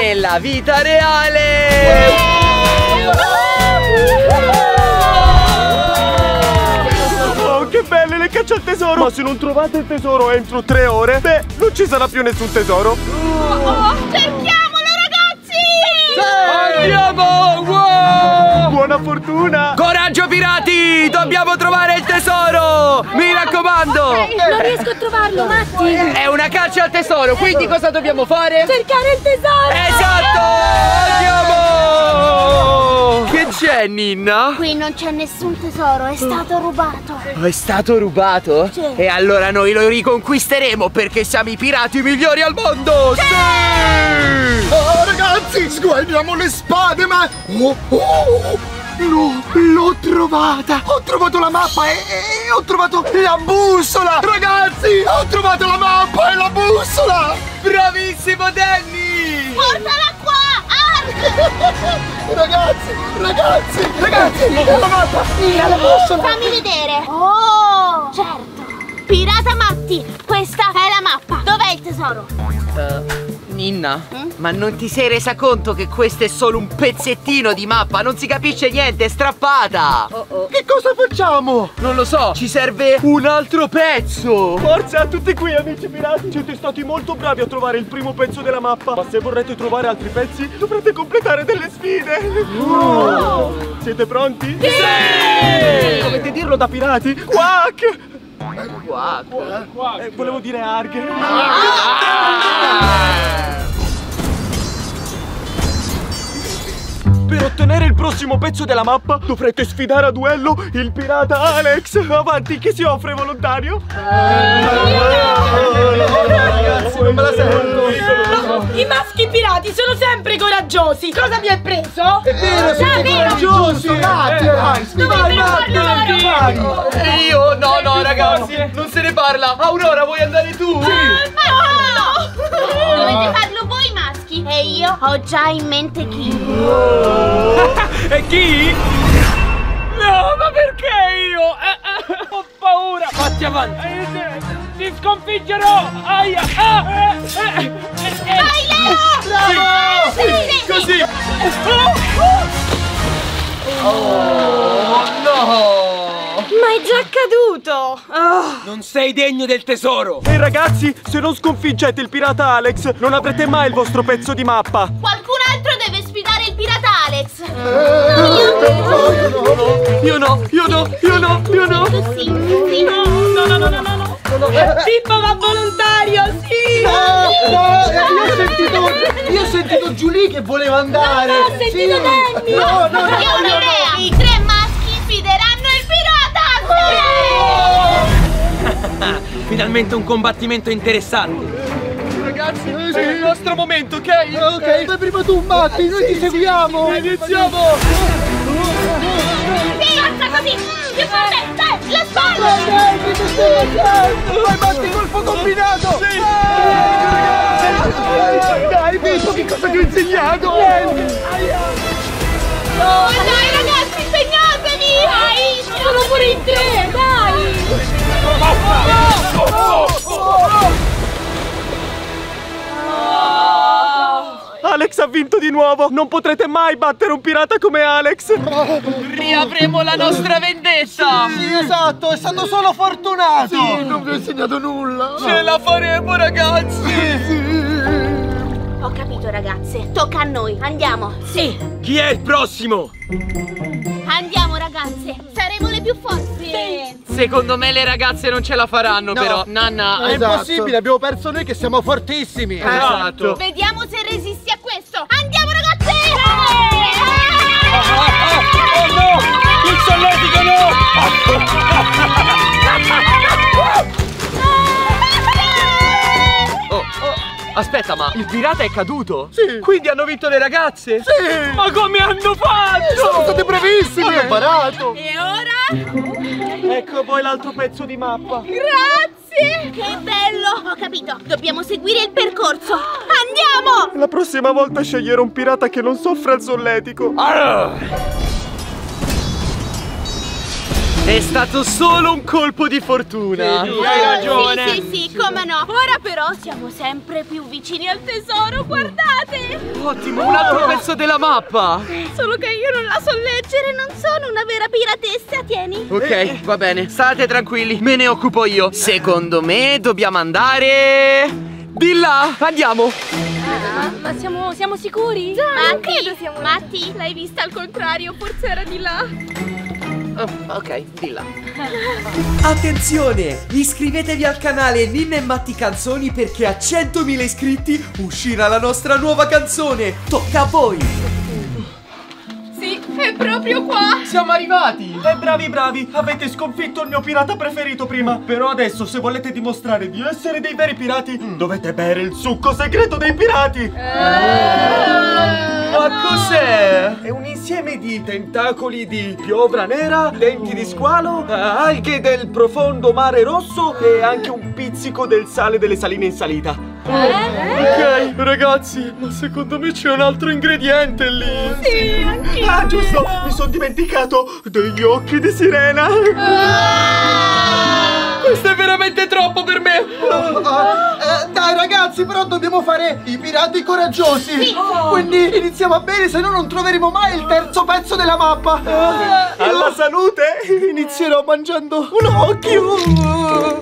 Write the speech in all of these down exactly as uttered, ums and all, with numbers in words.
nella vita reale! Oh, che belle le cacce al tesoro! Ma se non trovate il tesoro entro tre ore, beh, non ci sarà più nessun tesoro. Oh, cerchiamolo, ragazzi! Andiamo! Wow! Buona fortuna! Coraggio pirati! Dobbiamo trovare il tesoro! Mi raccomando! Okay, non riesco a trovarlo, Matti! È una caccia al tesoro, quindi cosa dobbiamo fare? Cercare il tesoro! Esatto! Andiamo! Che c'è, Ninna? Qui non c'è nessun tesoro, è stato rubato. È stato rubato? Sì. E allora noi lo riconquisteremo perché siamo i pirati migliori al mondo! Sì! Oh ragazzi, sguardiamo le spade, ma... Oh, oh, no, l'ho trovata! Ho trovato la mappa e, e ho trovato la bussola! Ragazzi, ho trovato la mappa e la bussola! Bravissimo, Danny! Portala qua, Ark! Ragazzi, ragazzi, ragazzi, la mappa e la bussola! Fammi vedere! Oh, certo! Pirata Matti, questa è la mappa. Dov'è il tesoro? Uh, Ninna, Mm? ma non ti sei resa conto che questo è solo un pezzettino di mappa? Non si capisce niente, è strappata! Oh oh. Che cosa facciamo? Non lo so, ci serve un altro pezzo! Forza a tutti qui, amici pirati! Siete stati molto bravi a trovare il primo pezzo della mappa. Ma se vorrete trovare altri pezzi, dovrete completare delle sfide. Oh. Siete pronti? Sì! Dovete dirlo da pirati? Quack! Qua, Eh, volevo dire Arg. Per ottenere il prossimo pezzo della mappa dovrete sfidare a duello il pirata Alex. Avanti, chi si offre volontario? Ragazzi, non me la sento! I maschi pirati sono sempre coraggiosi. Cosa mi hai preso? È vero, siete coraggiosi! Matti, dai, vai, Matti, vai! E io? No, no, ragazzi, non se ne parla! Aurora, vuoi andare tu? Dovete farlo voi maschi. E io ho già in mente chi. E chi? No, ma perché io? Eh, eh, ho paura. Fatti avanti. Ti sconfiggerò. Aia. Ah, eh, eh, eh, eh. Vai Leo! Bravo! Sì, sì, sì. Così! Oh, no! Ma è già caduto. Oh. Non sei degno del tesoro! E ragazzi, se non sconfiggete il pirata Alex, non avrete mai il vostro pezzo di mappa. Qualcun altro deve sfidare il pirata Alex. Io no, io no, io no, io no. Sì, sì. No, no, no, no, no, no. Pippo va volontario, sì. No, no, io ho sentito, io ho sentito Giulia che voleva andare. No, no, ho sentito Sì. Danny. No, no, no, Io ho un'idea. I tre maschi sfideranno il pirata. Finalmente un combattimento interessante! Ragazzi, è il nostro momento, ok? Ok, ma prima tu, Matti, noi ti seguiamo. Iniziamo! Forza così. Più forte. Dai, la spalla. Dai, che ti stai facendo? Vai, Matti, colpo combinato. Sì. Dai, Pippo, che cosa ti ho insegnato? Niente. Oh, dai ragazzi, impegnatevi. Dai. Sono pure in tre, dai. Alex ha vinto di nuovo! Non potrete mai battere un pirata come Alex! Riavremo la nostra vendetta! Sì, esatto, è stato solo fortunato. Sì, non vi ho insegnato nulla. Ce la faremo, ragazzi! Ho capito ragazze, tocca a noi, andiamo. Sì. Chi è il prossimo? Andiamo ragazze, saremo le più forti. Secondo me le ragazze non ce la faranno, No. però. Nanna, È impossibile, abbiamo perso noi che siamo fortissimi. esatto. Vediamo se resisti a questo. Andiamo ragazze! Oh no! Il solletico no! Oh, aspetta, ma il pirata è caduto? Sì. Quindi hanno vinto le ragazze? Sì. Ma come hanno fatto? Sono state bravissime. Hanno imparato. E ora? Ecco poi l'altro pezzo di mappa. Grazie! Che bello! Ho capito, dobbiamo seguire il percorso. Andiamo! La prossima volta sceglierò un pirata che non soffra il solletico. È stato solo un colpo di fortuna. Sì, hai ragione. Sì, sì, sì, come no. Ora però siamo sempre più vicini al tesoro, guardate. Ottimo, un altro pezzo della mappa. Solo che io non la so leggere, non sono una vera piratessa, tieni. Ok, va bene, state tranquilli, me ne occupo io. Secondo me dobbiamo andare di là, andiamo. Ah, ma siamo, siamo sicuri? Già, Matti, siamo... Matti, l'hai vista al contrario, forse era di là. Oh, ok, di là. Attenzione! Iscrivetevi al canale Ninna e Matti Canzoni perché a centomila iscritti uscirà la nostra nuova canzone. Tocca a voi! Sì, è proprio qua. Siamo arrivati! E bravi bravi, avete sconfitto il mio pirata preferito prima. Però adesso se volete dimostrare di essere dei veri pirati, dovete bere il succo segreto dei pirati. Ma cos'è? È un insieme di tentacoli di piovra nera, denti di squalo, alghe del profondo mare rosso e anche un pizzico del sale delle saline in salita. Ok, ragazzi, ma secondo me c'è un altro ingrediente lì. Sì, anch'io. Ah, giusto, mi sono dimenticato degli occhi di sirena. Questo è veramente troppo per me. Uh, eh, dai ragazzi, però dobbiamo fare i pirati coraggiosi. Sì. Quindi iniziamo a bere, se no non troveremo mai il terzo pezzo della mappa. Uh, alla salute. Inizierò mangiando un occhio.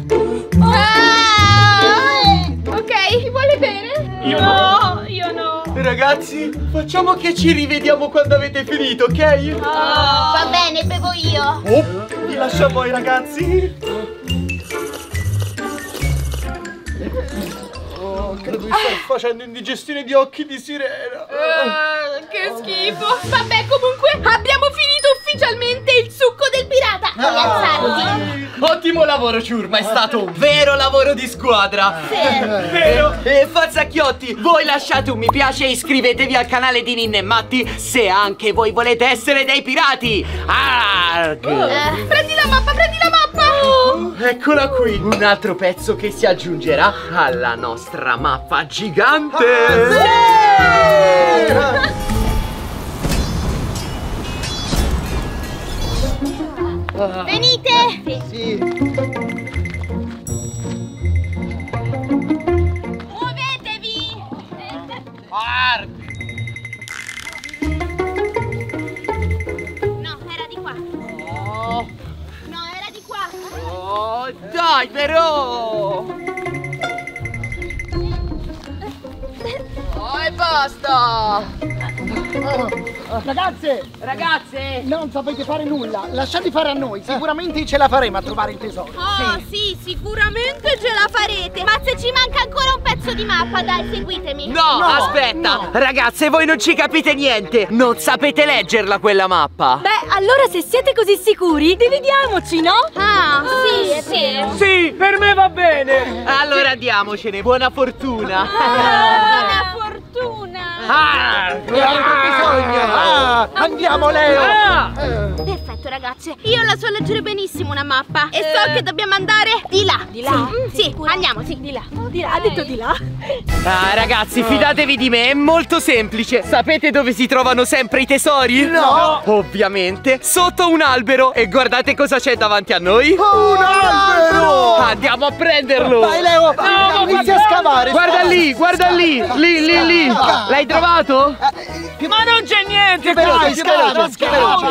Ok, chi vuole bere? Io no, io no. Ragazzi, facciamo che ci rivediamo quando avete finito, ok? Oh, va bene, bevo io. Oh, vi lascio a voi ragazzi. Oh, credo di star facendo indigestione di occhi di sirena. Uh, che schifo. Vabbè, comunque abbiamo finito ufficialmente il succo del pirata. Puoi alzarti. Ottimo lavoro, ciurma, è stato un vero lavoro di squadra. Sì. Vero. E, e Fazzacchiotti, voi lasciate un mi piace e iscrivetevi al canale di Ninna e Matti se anche voi volete essere dei pirati. Arg. Uh, prendi la mappa, prendi la mappa. Oh, eccola qui, un altro pezzo che si aggiungerà alla nostra mappa gigante. Ah, sì! Venite! Sì. Muovetevi! No, era di qua. Oh, No, era di qua. oh, dai però! Oh, e basta! Ragazze! Ragazze! Non sapete fare nulla, lasciate fare a noi, sicuramente ce la faremo a trovare il tesoro. Oh, sì, sicuramente ce la farete. Ma se ci manca ancora un pezzo di mappa, dai, seguitemi. No, No, aspetta! no. Ragazze, voi non ci capite niente! Non sapete leggerla quella mappa! Beh, allora se siete così sicuri, dividiamoci, no? Ah, sì, è vero. Sì, per me va bene. Allora andiamocene, buona fortuna! Buona fortuna. Ah, Ne avete bisogno? Ah, andiamo Leo! Ah! Perfetto, ragazze. Io la so leggere benissimo una mappa. E so che dobbiamo andare di là. Di là? Sì, sì, andiamo, sì, di là. Di là, ha detto di là. Ah, ragazzi, fidatevi di me, è molto semplice. Sapete dove si trovano sempre i tesori? No! Ovviamente sotto un albero. E guardate cosa c'è davanti a noi. Un albero! Andiamo a prenderlo. Vai Leo, inizia a scavare. Guarda lì, guarda lì, lì, lì, lì. L'hai trovato? Ma non c'è niente. Più veloce, dai, più veloce, più veloce.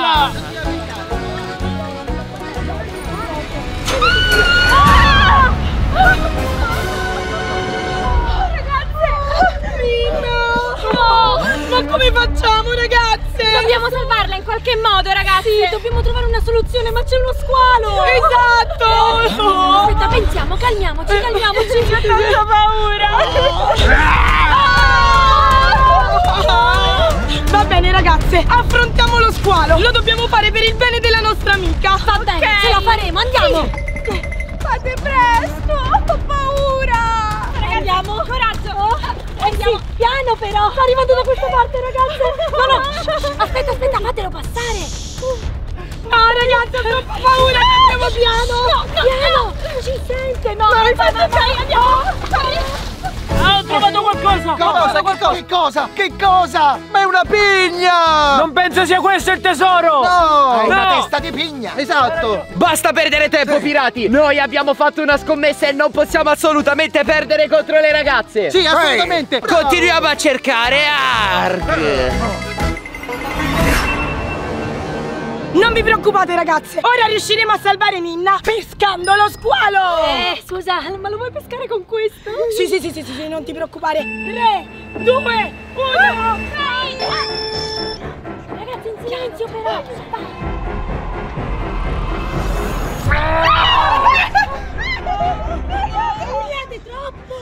Ma come facciamo, ragazze? Dobbiamo salvarla in qualche modo, ragazzi. Sì, dobbiamo trovare una soluzione, ma c'è uno squalo. Esatto. Aspetta, pensiamo, calmiamoci, calmiamoci. Ho tanta paura. Va bene, ragazze, affrontiamo lo squalo. Lo dobbiamo fare per il bene della nostra amica. Va bene, ce la faremo, andiamo. Fate presto, ho paura. Ragazzi, andiamo, coraggio. Eh sì, piano però. Sta arrivando da questa parte, ragazze. No, no, aspetta, aspetta, fatelo passare. No, ragazzi, ho troppa paura. Andiamo piano. No, no, piano. Non ci sente, no. No, infatti, ok, andiamo. trovato qualcosa! Cosa? Che cosa? Che cosa? Che cosa? Ma è una pigna! Non penso sia questo il tesoro! No! Hai una No! testa di pigna! Esatto! Basta perdere tempo, pirati! Noi abbiamo fatto una scommessa e non possiamo assolutamente perdere contro le ragazze! Sì, assolutamente! Bravo. Continuiamo a cercare Ark! Non vi preoccupate ragazze, ora riusciremo a salvare Ninna pescando lo squalo! Eh, scusa, ma lo vuoi pescare con questo? Sì, sì, sì, sì, sì, sì, non ti preoccupare. Tre, due, uno! Ragazzi, in silenzio però! Niente, troppo!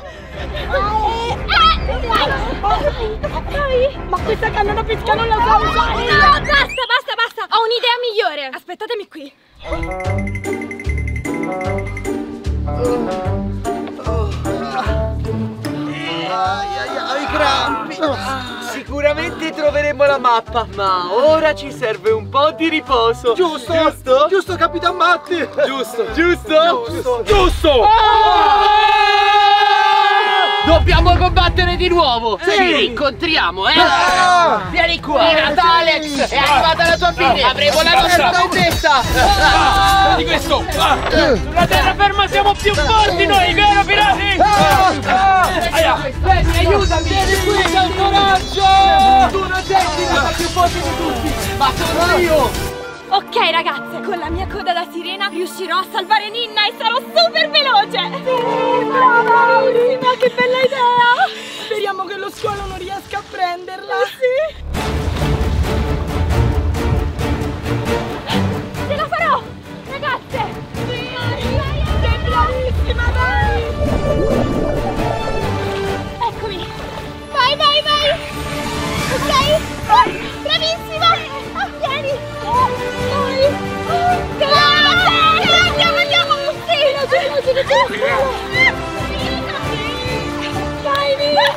Ma questa canna da pesca non la so usare! No, basta, basta, basta! Ho un'idea migliore! Aspettatemi qui! Ai crampi! Sicuramente troveremo la mappa, ma ora ci serve un po' di riposo. Giusto? Giusto? Giusto, Capitan Matti! Giusto? Giusto? Giusto! Giusto! Dobbiamo combattere di nuovo! Sì. Ci rincontriamo, eh! Ah. Vieni qua! Pirata Alex! È arrivata la tua fine! Avremo la nostra vendetta! Di questo! Sulla terraferma siamo più forti noi, vero pirati? Aia. Vieni, aiutami! Vieni qui, c'è il coraggio! Tu non sei la più forte di tutti! Ma sono io! Ok ragazze, con la mia coda da sirena riuscirò a salvare Ninna e sarò super veloce! Sì, brava! Ma che bella idea! Speriamo che lo squalo non riesca a prenderla! Sì! Ce la farò! Ragazze! Sì! Sei bravissima, dai! Eccomi! Vai, vai, vai! Ok? Oh, bravissima! Oh, vieni! Vai! Grazie! Andiamo, andiamo! Sì! Veloce, veloce, veloce! Vai, via!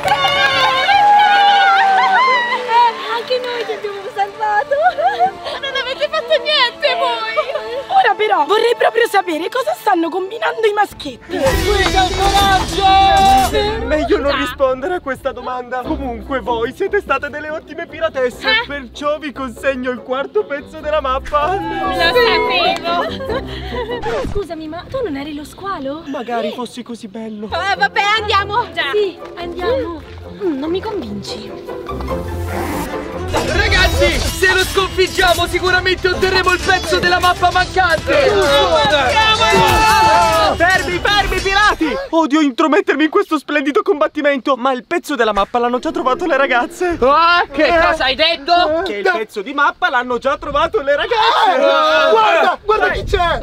Anche noi ti abbiamo salvato! Non avete fatto niente voi! Ora però vorrei proprio sapere cosa stanno combinando i maschietti! Meglio non rispondere a questa domanda. Comunque voi siete state delle ottime piratesse, Eh? perciò vi consegno il quarto pezzo della mappa. Lo sapevo! Però scusami, ma tu non eri lo squalo? Magari fossi così bello. Ah, vabbè, andiamo! Sì, andiamo! Mm, non mi convinci. Ragazzi, se lo sconfiggiamo sicuramente otterremo il pezzo della mappa mancante! Fermi, fermi, pirati! Odio intromettermi in questo splendido combattimento, ma il pezzo della mappa l'hanno già trovato le ragazze. Ah, che cosa hai detto? Che il pezzo di mappa l'hanno già trovato le ragazze. Guarda, guarda chi c'è!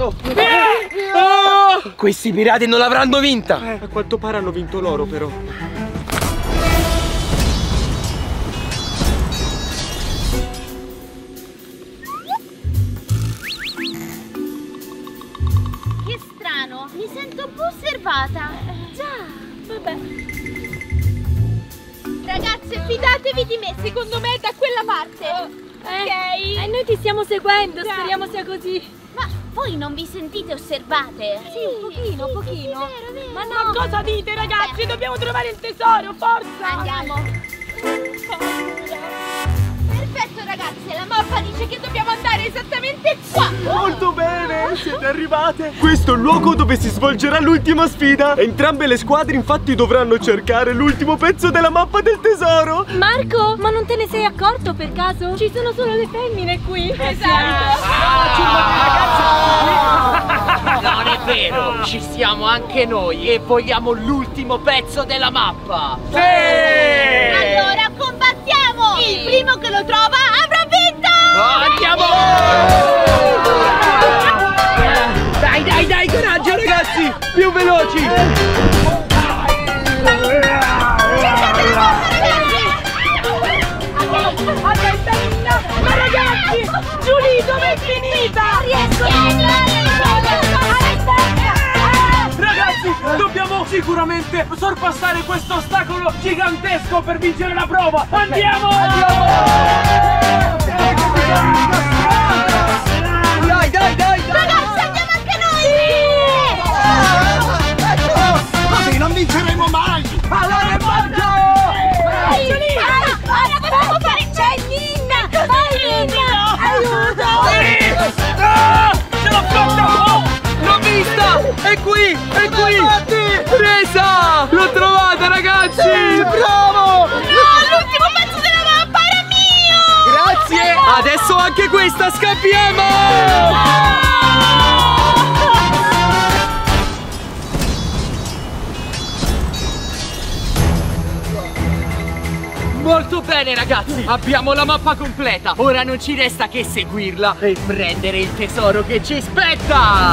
Questi pirati non l'avranno vinta! Eh, a quanto pare hanno vinto loro, però. Che strano, mi sento un po' osservata. Già, vabbè. Ragazze, fidatevi di me, secondo me è da quella parte. Ok? E noi ti stiamo seguendo, speriamo sia così. Ma voi non vi sentite osservate? Sì, un pochino, un pochino. Sì, vero, vero. Ma Ma no, cosa dite ragazzi? Dobbiamo trovare il tesoro, forza! Andiamo. Perfetto ragazze, la mappa dice che dobbiamo andare esattamente qua. Molto bene, siete arrivate. Questo è il luogo dove si svolgerà l'ultima sfida. Entrambe le squadre infatti dovranno cercare l'ultimo pezzo della mappa del tesoro. Marco, ma non te ne sei accorto per caso? Ci sono solo le femmine qui. Esatto. Non è vero, ci siamo anche noi e vogliamo l'ultimo pezzo della mappa. Sì! Allora combattiamo! Il primo che lo trova avrà vinto! Andiamo! Dai, dai, dai, coraggio ragazzi! Più veloci! Aspetta, Ninna! Ma ragazzi! Giulia, dov'è finita? Ragazzi, dobbiamo sicuramente sorpassare questo ostacolo gigantesco per vincere la prova. Andiamo! Dai, dai, dai! Ragazzi, andiamo anche noi! Così non vinceremo mai! Allora è Vai! Ora dobbiamo fare! C'è Ninna! Vai Ninna! Aiuto! Ah! Ce l'ho fatta! L'ho vista! È qui! È qui! Presa! L'ho trovata, ragazzi! Bravo! No, l'ultimo pezzo della mappa era mio! Grazie! Adesso anche questa scappiamo! Molto bene ragazzi, abbiamo la mappa completa. Ora non ci resta che seguirla e prendere il tesoro che ci spetta.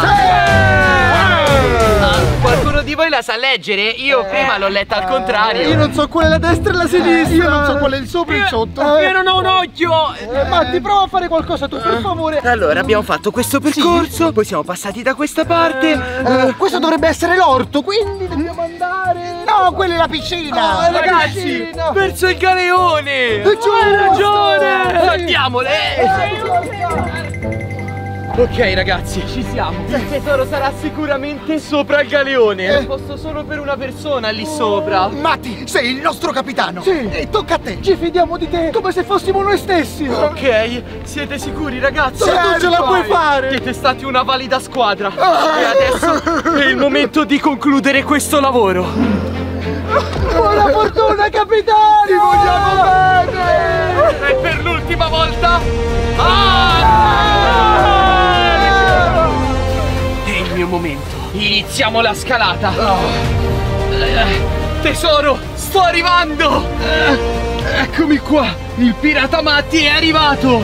Ah, qualcuno di voi la sa leggere? Io prima l'ho letta al contrario. Io non so qual è la destra e la sinistra. Io non so qual è il sopra e il sotto. Io non ho un occhio! Eh, Matti, prova a fare qualcosa tu, per favore. Allora, abbiamo fatto questo percorso, poi siamo passati da questa parte. Eh, questo dovrebbe essere l'orto, quindi dobbiamo andare. No, quella è la piscina. Ah, ragazzi, verso il galeone. Hai ragione. Andiamole. Ok ragazzi, ci siamo. Il tesoro sarà sicuramente sopra il galeone. È posto solo per una persona lì sopra. Matti, sei il nostro capitano. Sì. E tocca a te. Ci fidiamo di te come se fossimo noi stessi. Ok, siete sicuri ragazzi? Certo, tu ce la puoi fare. Siete stati una valida squadra. E adesso è il momento di concludere questo lavoro. Buona fortuna, capitano! Ti vogliamo bene! E per l'ultima volta. Ah! È il mio momento. Iniziamo la scalata. Eh, tesoro, sto arrivando. Eh, eccomi qua. Il pirata Matti è arrivato.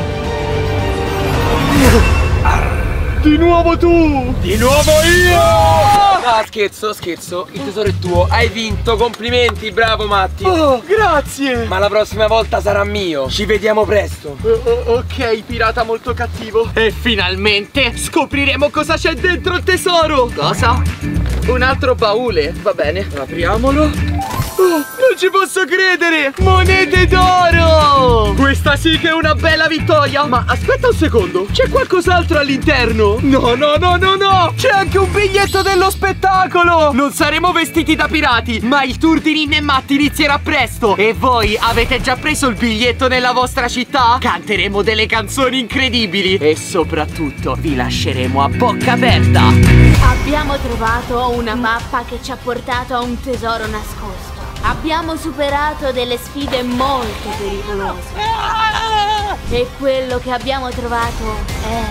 Di nuovo tu! Di nuovo io! Ah, scherzo, scherzo, il tesoro è tuo, hai vinto, complimenti, bravo Matti! Oh, grazie! Ma la prossima volta sarà mio, ci vediamo presto! Oh, oh, ok, pirata molto cattivo. E finalmente scopriremo cosa c'è dentro il tesoro! Cosa? Un altro baule, va bene, apriamolo. Oh, non ci posso credere! Monete d'oro! Questa sì che è una bella vittoria! Ma aspetta un secondo, c'è qualcos'altro all'interno? No, no, no, no, no! C'è anche un biglietto dello spettacolo! Non saremo vestiti da pirati, ma il tour di Ninna e Matti inizierà presto! E voi avete già preso il biglietto nella vostra città? Canteremo delle canzoni incredibili e soprattutto vi lasceremo a bocca aperta! Abbiamo trovato una mappa che ci ha portato a un tesoro nascosto. Abbiamo superato delle sfide molto pericolose. E quello che abbiamo trovato è...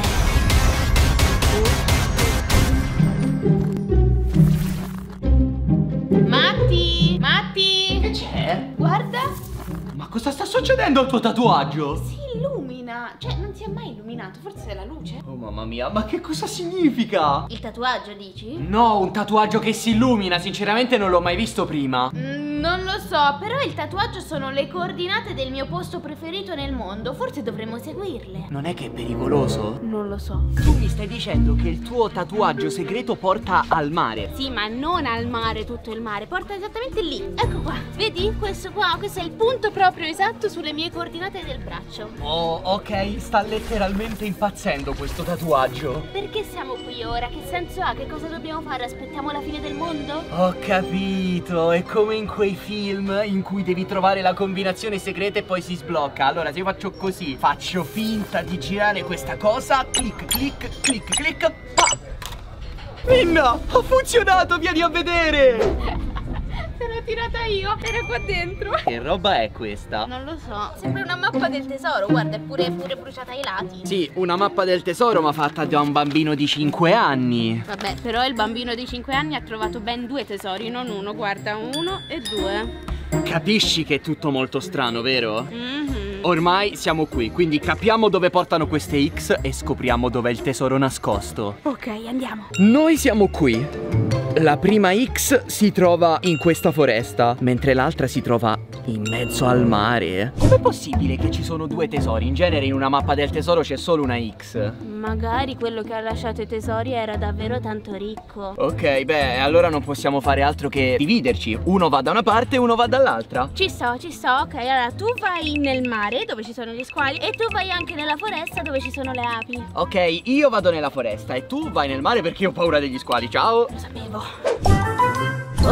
Matti! Matti! Che c'è? Guarda! Ma cosa sta succedendo al tuo tatuaggio? Si illumina! Cioè, non si è mai illuminato, forse è la luce? Oh mamma mia, ma che cosa significa? Il tatuaggio, dici? No, un tatuaggio che si illumina, sinceramente non l'ho mai visto prima. Mm, non lo so, però il tatuaggio sono le coordinate del mio posto preferito nel mondo. Forse dovremmo seguirle. Non è che è pericoloso? Non lo so. Tu mi stai dicendo che il tuo tatuaggio segreto porta al mare? Sì, ma non al mare, tutto il mare. Porta esattamente lì. Ecco qua. Vedi? Questo qua, questo è il punto proprio esatto sulle mie coordinate del braccio. Oh, ok, sta letteralmente impazzendo questo tatuaggio. Perché siamo qui ora? Che senso ha? Che cosa dobbiamo fare? Aspettiamo la fine del mondo? Ho capito, è come in quei film in cui devi trovare la combinazione segreta e poi si sblocca. Allora se io faccio così, faccio finta di girare questa cosa, clic, clic, clic, clic, pa! Ninna, ha funzionato, vieni a vedere! Se l'ho tirata io, era qua dentro. Che roba è questa? Non lo so. Sembra una mappa del tesoro, guarda, è pure, pure bruciata ai lati. Sì, una mappa del tesoro ma fatta da un bambino di cinque anni. Vabbè, però il bambino di cinque anni ha trovato ben due tesori, non uno, guarda, uno e due. Capisci che è tutto molto strano, vero? Mm-hmm. Ormai siamo qui, quindi capiamo dove portano queste X e scopriamo dov'è il tesoro nascosto. Ok, andiamo. Noi siamo qui. La prima X si trova in questa foresta, mentre l'altra si trova in mezzo al mare. Com'è possibile che ci sono due tesori? In genere in una mappa del tesoro c'è solo una X. Magari quello che ha lasciato i tesori era davvero tanto ricco. Ok, beh, allora non possiamo fare altro che dividerci. Uno va da una parte e uno va dall'altra. Ci sto, ci sto, ok, allora tu vai nel mare dove ci sono gli squali e tu vai anche nella foresta dove ci sono le api. Ok, io vado nella foresta e tu vai nel mare perché ho paura degli squali, ciao. Lo sapevo. Ok,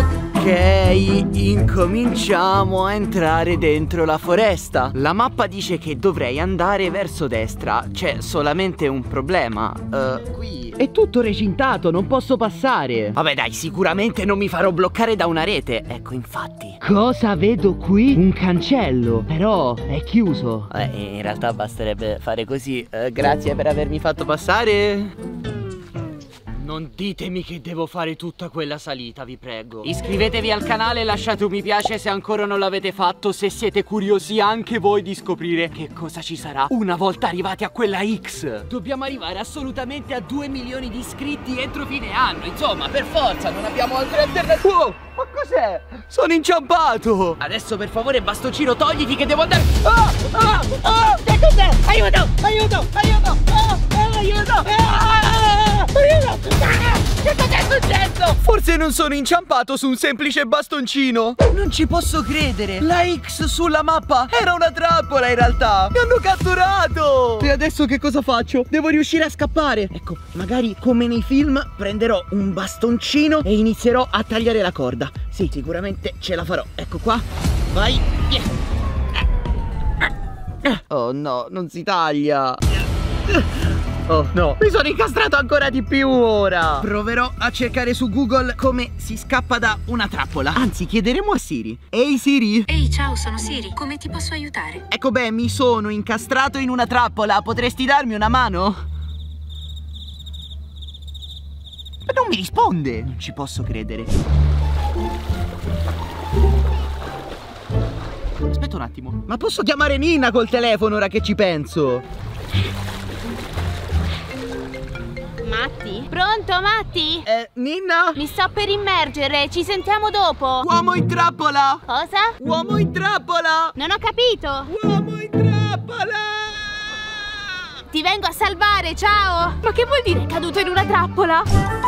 incominciamo a entrare dentro la foresta. La mappa dice che dovrei andare verso destra. C'è solamente un problema. uh, Qui è tutto recintato, non posso passare. Vabbè dai, sicuramente non mi farò bloccare da una rete. Ecco, infatti. Cosa vedo qui? Un cancello, però è chiuso. Eh, in realtà basterebbe fare così. uh, Grazie per avermi fatto passare. Non ditemi che devo fare tutta quella salita, vi prego. Iscrivetevi al canale e lasciate un mi piace se ancora non l'avete fatto, se siete curiosi anche voi di scoprire che cosa ci sarà una volta arrivati a quella X. Dobbiamo arrivare assolutamente a due milioni di iscritti entro fine anno. Insomma, per forza, non abbiamo altre alternative. Wow, ma cos'è? Sono inciampato. Adesso per favore bastoncino togliti che devo andare. Ah, ah, ah, che cos'è? Aiuto, aiuto, aiuto, ah, ah, aiuto, ah, aiuto. Ah, che cos'è successo? Forse non sono inciampato su un semplice bastoncino. Non ci posso credere. La X sulla mappa era una trappola in realtà. Mi hanno catturato. E adesso che cosa faccio? Devo riuscire a scappare. Ecco, magari come nei film prenderò un bastoncino e inizierò a tagliare la corda. Sì, sicuramente ce la farò. Ecco qua. Vai. Oh no, non si taglia. Oh no, mi sono incastrato ancora di più ora. Proverò a cercare su Google come si scappa da una trappola. Anzi, chiederemo a Siri. Ehi Siri. Ehi, ciao, sono Siri. Come ti posso aiutare? Ecco, beh, mi sono incastrato in una trappola. Potresti darmi una mano? Ma non mi risponde. Non ci posso credere. Aspetta un attimo. Ma posso chiamare Nina col telefono ora che ci penso? Matti? Pronto, Matti? Eh, Ninna? Mi sto per immergere, ci sentiamo dopo. Uomo in trappola! Cosa? Uomo in trappola! Non ho capito. Uomo in trappola! Ti vengo a salvare, ciao! Ma che vuol dire caduto in una trappola?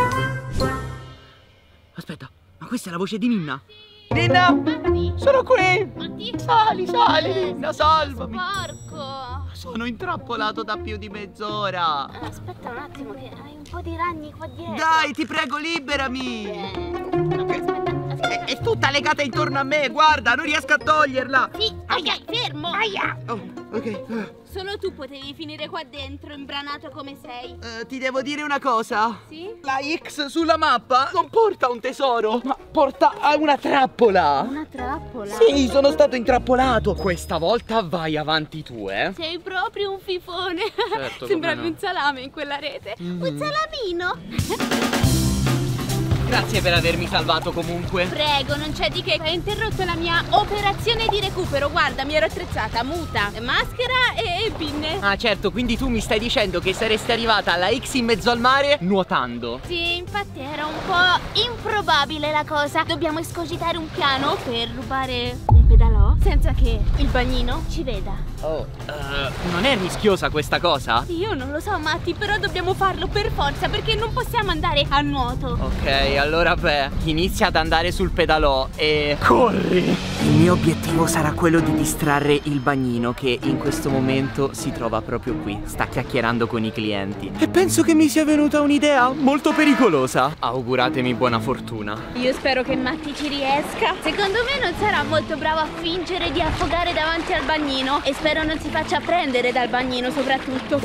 Aspetta, ma questa è la voce di Ninna. Ninna! Matti? Sono qui! Matti? Sali, sali, Ninna, salvami! Porco! Sono intrappolato da più di mezz'ora. Aspetta un attimo che hai un po' di ragni qua dietro. Dai, ti prego, liberami. Eh, aspetta, aspetta. È, è tutta legata intorno a me, guarda, non riesco a toglierla. Sì, aia, fermo. Aia. Oh, ok. Solo tu potevi finire qua dentro, imbranato come sei. Uh, ti devo dire una cosa. Sì? La X sulla mappa non porta un tesoro, ma porta a una trappola. Una trappola? Sì, sono stato intrappolato. Questa volta vai avanti tu, eh. Sei proprio un fifone. Certo, sembravi no. un salame in quella rete. Mm. Un salamino. Grazie per avermi salvato comunque. Prego, non c'è di che. Hai interrotto la mia operazione di recupero. Guarda, mi ero attrezzata, muta, maschera e, e pinne. Ah certo, quindi tu mi stai dicendo che saresti arrivata alla X in mezzo al mare nuotando. Sì, infatti era un po' improbabile la cosa. Dobbiamo escogitare un piano per rubare un pedalò senza che il bagnino ci veda. Oh, uh, non è rischiosa questa cosa? Io non lo so, Matti, però dobbiamo farlo per forza perché non possiamo andare a nuoto. Ok, allora beh, inizia ad andare sul pedalò e corri. Il mio obiettivo sarà quello di distrarre il bagnino che in questo momento si trova proprio qui. Sta chiacchierando con i clienti. E penso che mi sia venuta un'idea molto pericolosa. Auguratemi buona fortuna. Io spero che Matti ci riesca. Secondo me non sarà molto bravo a fingere di affogare davanti al bagnino. E spero non si faccia prendere dal bagnino soprattutto.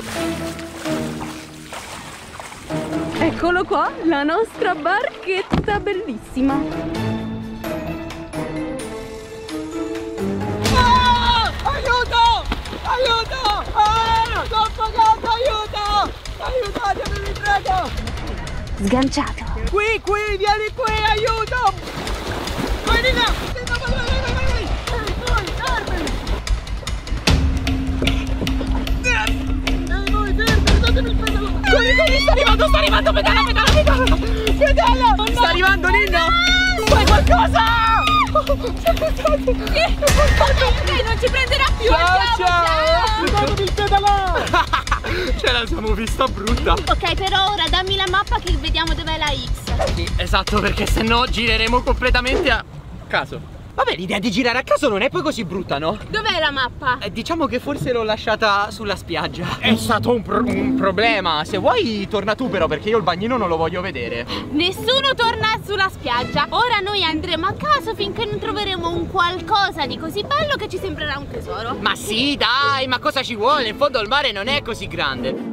Eccolo qua, la nostra barchetta bellissima. Ah! Aiuto! Aiuto! Ah! Sto affogando, aiuto! Aiutatemi, vi prego! Sganciato. Qui, qui, vieni qui, aiuto! Vai, Nina! Nina, vai, vai, vai, vai, vai! Vai, fermi! Datemi il pedalò! Corri, corri, sta arrivando, sta arrivando, pedala, pedala, pedala! Pedala! Oh, no. Sta arrivando, Ninna! No. Fai qualcosa! Sei portato! Sì! Ok, non ci prenderà più! Ciao, andiamo, ciao! Datemi il pedalò! Ce la siamo vista brutta! Ok, però ora dammi la mappa che vediamo dov'è la X. Sì, esatto, perché sennò gireremo completamente a caso. Vabbè, l'idea di girare a caso non è poi così brutta, no? Dov'è la mappa? Eh, diciamo che forse l'ho lasciata sulla spiaggia. È stato un, pro un problema. Se vuoi torna tu però, perché io il bagnino non lo voglio vedere. Nessuno torna sulla spiaggia. Ora noi andremo a caso finché non troveremo un qualcosa di così bello che ci sembrerà un tesoro. Ma sì, dai, ma cosa ci vuole? In fondo il mare non è così grande.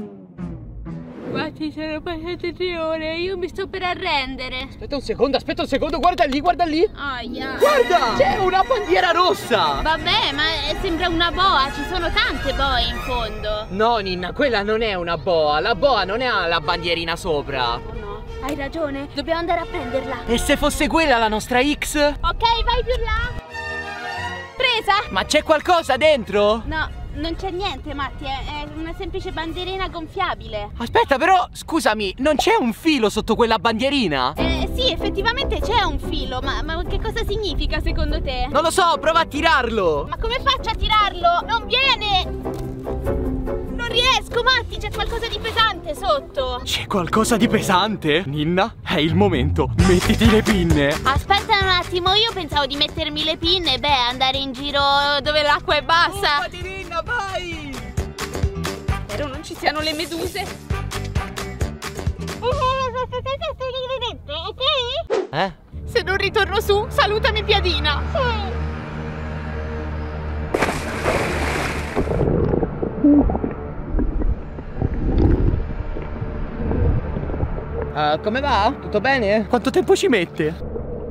Ma ci sono passate tre ore, io mi sto per arrendere. Aspetta un secondo, aspetta un secondo, guarda lì, guarda lì. Aia. Guarda, c'è una bandiera rossa. Vabbè, ma sembra una boa, ci sono tante boe in fondo. No, Ninna, quella non è una boa. La boa non ha la bandierina sopra. Oh no, hai ragione, dobbiamo andare a prenderla. E se fosse quella la nostra X? Ok, vai più là. Presa. Ma c'è qualcosa dentro? No, non c'è niente, Matti, è, è una semplice bandierina gonfiabile. Aspetta, però, scusami, non c'è un filo sotto quella bandierina? Eh, sì, effettivamente c'è un filo, ma, ma che cosa significa secondo te? Non lo so, prova a tirarlo. Ma come faccio a tirarlo? Non viene! Non riesco, Matti, c'è qualcosa di pesante sotto. C'è qualcosa di pesante? Ninna, è il momento, mettiti le pinne. Aspetta un attimo, io pensavo di mettermi le pinne, beh, andare in giro dove l'acqua è bassa. Buffati, Ninna, vai! Spero non ci siano le meduse. Ok? Eh? Se non ritorno su, salutami piadina. Uh, come va? Tutto bene? Quanto tempo ci mette?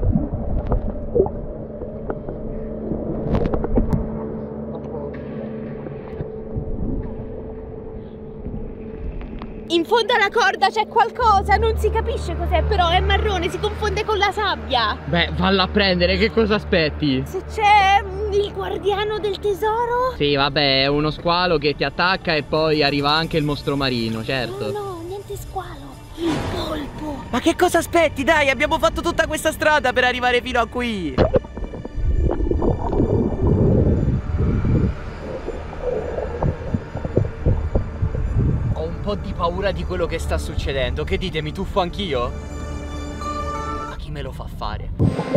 In fondo alla corda c'è qualcosa, non si capisce cos'è, però è marrone, si confonde con la sabbia. Beh, valla a prendere, che cosa aspetti? Se c'è il guardiano del tesoro? Sì, vabbè, è uno squalo che ti attacca e poi arriva anche il mostro marino, certo. No, no, niente squalo, il polpo. Ma che cosa aspetti? Dai, abbiamo fatto tutta questa strada per arrivare fino a qui. Ho un po' di paura di quello che sta succedendo. Che dite, mi tuffo anch'io? Ma chi me lo fa fare?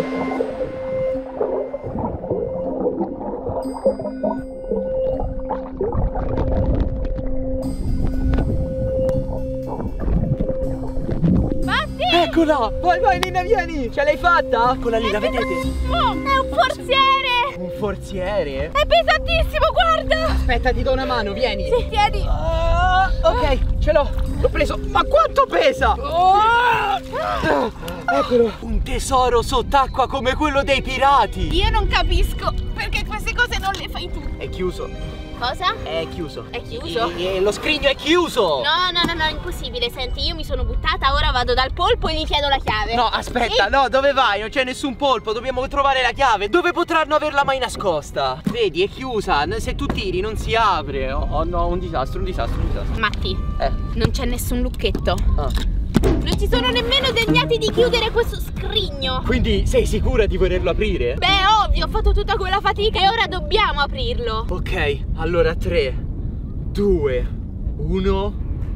Eccola! Vai, vai, Ninna, vieni! Ce l'hai fatta? Eccola lì, la vedete? Oh, è un forziere! Un forziere? È pesantissimo, guarda! Aspetta, ti do una mano, vieni! Sì, tieni! Uh, ok, ce l'ho! L'ho preso! Ma quanto pesa? Oh! Eccolo! Un tesoro sott'acqua come quello dei pirati! Io non capisco perché queste cose non le fai tu! È chiuso! Cosa? È chiuso. È chiuso? E, e lo scrigno è chiuso! No, no, no, no, impossibile. Senti, io mi sono buttata, ora vado dal polpo e gli chiedo la chiave. No, aspetta, Ehi. no, dove vai? Non c'è nessun polpo, dobbiamo trovare la chiave. Dove potranno averla mai nascosta? Vedi, è chiusa, se tu tiri non si apre. Oh, oh no, un disastro, un disastro, un disastro. Matti, Eh. non c'è nessun lucchetto. Ah. Non ci sono nemmeno degnati di chiudere questo scrigno. Quindi sei sicura di volerlo aprire? Beh, ovvio, ho fatto tutta quella fatica e ora dobbiamo aprirlo. Ok, allora tre, due, uno.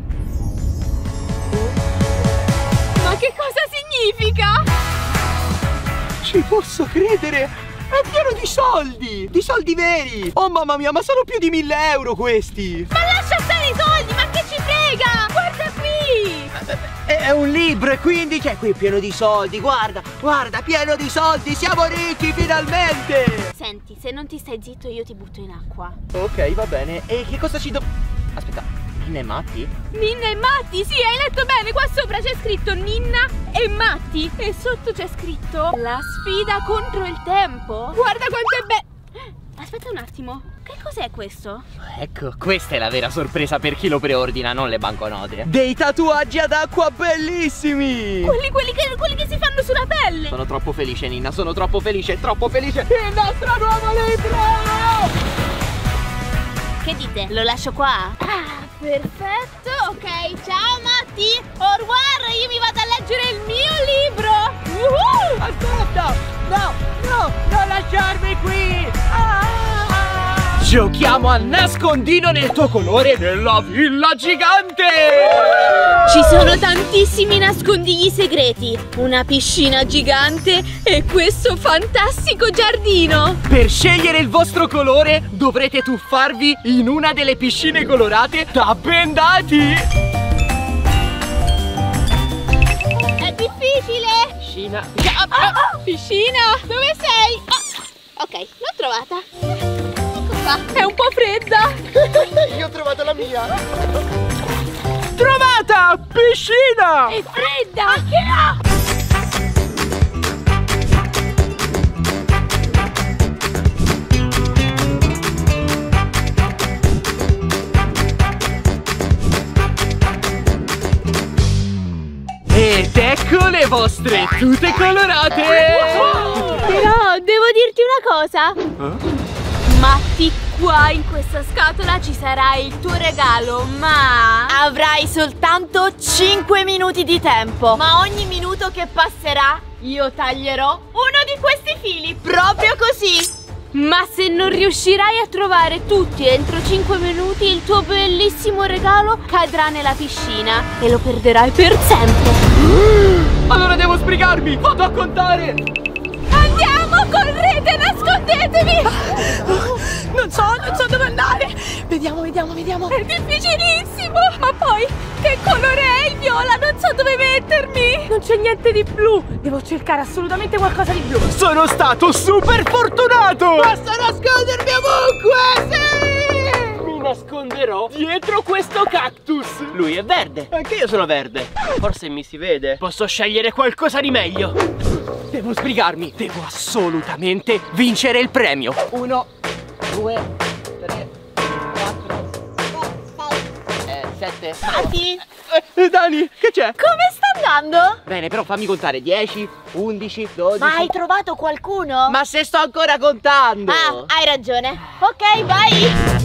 Ma che cosa significa? Ci posso credere! È pieno di soldi! Di soldi veri! Oh mamma mia, ma sono più di mille euro questi! Ma lascia stare i soldi, ma che ci frega? Guarda qui! È un libro e quindi c'è qui pieno di soldi, guarda, guarda, pieno di soldi, siamo ricchi finalmente! Senti, se non ti stai zitto io ti butto in acqua. Ok, va bene, e che cosa ci do... Aspetta, Ninna e Matti? Ninna e Matti, sì, hai letto bene, qua sopra c'è scritto Ninna e Matti e sotto c'è scritto la sfida contro il tempo. Guarda quanto è bello! Aspetta un attimo, che cos'è questo? Ecco, questa è la vera sorpresa per chi lo preordina, non le banconote. Dei tatuaggi ad acqua bellissimi! Quelli, quelli, che, quelli che si fanno sulla pelle! Sono troppo felice, Ninna, sono troppo felice, troppo felice! Il nostro nuovo libro! Che dite? Lo lascio qua? Ah, perfetto, ok, ciao Matti! Au revoir, io mi vado a leggere il mio libro! Uh-huh! Aspetta! No, no, non lasciarmi qui! Ah! Giochiamo a nascondino nel tuo colore nella villa gigante! Ci sono tantissimi nascondigli segreti, una piscina gigante e questo fantastico giardino. Per scegliere il vostro colore dovrete tuffarvi in una delle piscine colorate da bendati. È difficile. Piscina. Ah, ah, piscina, dove sei? Oh, ok, l'ho trovata. Ecco qua. È un po' fredda. Io ho trovato la mia. Trovata! Piscina! È fredda! Anche no! Ed ecco le vostre tute colorate! Però devo dirti una cosa. Eh? Matti, qua in questa scatola ci sarà il tuo regalo, ma avrai soltanto cinque minuti di tempo. Ma ogni minuto che passerà io taglierò uno di questi fili, proprio così. Ma se non riuscirai a trovare tutti entro cinque minuti, il tuo bellissimo regalo cadrà nella piscina e lo perderai per sempre. Allora devo sbrigarmi, vado a contare. Andiamo, correte, nascondetevi. Non so, non so dove andare. Vediamo, vediamo, vediamo. È difficilissimo. Ma poi, che colore è il viola? Non so dove mettermi. Non c'è niente di blu. Devo cercare assolutamente qualcosa di blu. Sono stato super fortunato. Posso nascondermi ovunque, sì! Mi nasconderò dietro questo cactus. Lui è verde, anche io sono verde. Forse mi si vede. Posso scegliere qualcosa di meglio. Devo sbrigarmi. Devo assolutamente vincere il premio. Uno, due, tre, quattro, eh, sette. Matti? Eh, Dani, che c'è? Come sta andando? Bene, però fammi contare. Dieci, undici, dodici. Ma hai trovato qualcuno? Ma se sto ancora contando. Ah, hai ragione. Ok, vai.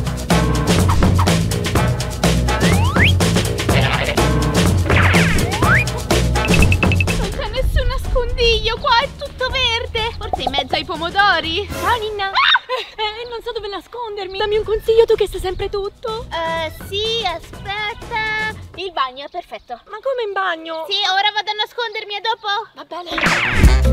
Nascondiglio, qua è tutto verde. Forse in mezzo ai pomodori. Ciao Ninna. Ah! Eh, non so dove nascondermi. Dammi un consiglio, tu che sai sempre tutto. Eh, sì, aspetta. Il bagno è perfetto. Ma come in bagno? Sì, ora vado a nascondermi, a dopo. Va bene.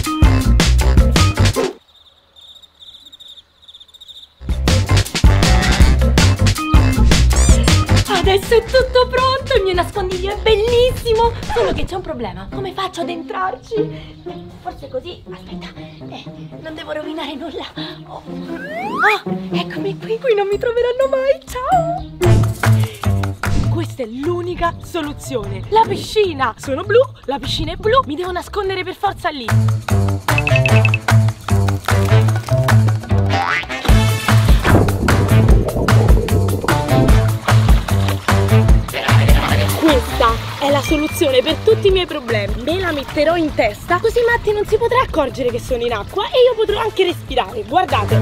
Adesso è tutto pronto, il mio nascondiglio è bellissimo. Solo che c'è un problema, come faccio ad entrarci? Forse così, aspetta, eh, non devo rovinare nulla. Oh, oh, eccomi qui, qui non mi troveranno mai, ciao. Questa è l'unica soluzione. La piscina, sono blu, la piscina è blu, mi devo nascondere per forza lì. Questa è la soluzione per tutti i miei problemi. Me la metterò in testa, così Matti non si potrà accorgere che sono in acqua e io potrò anche respirare. Guardate.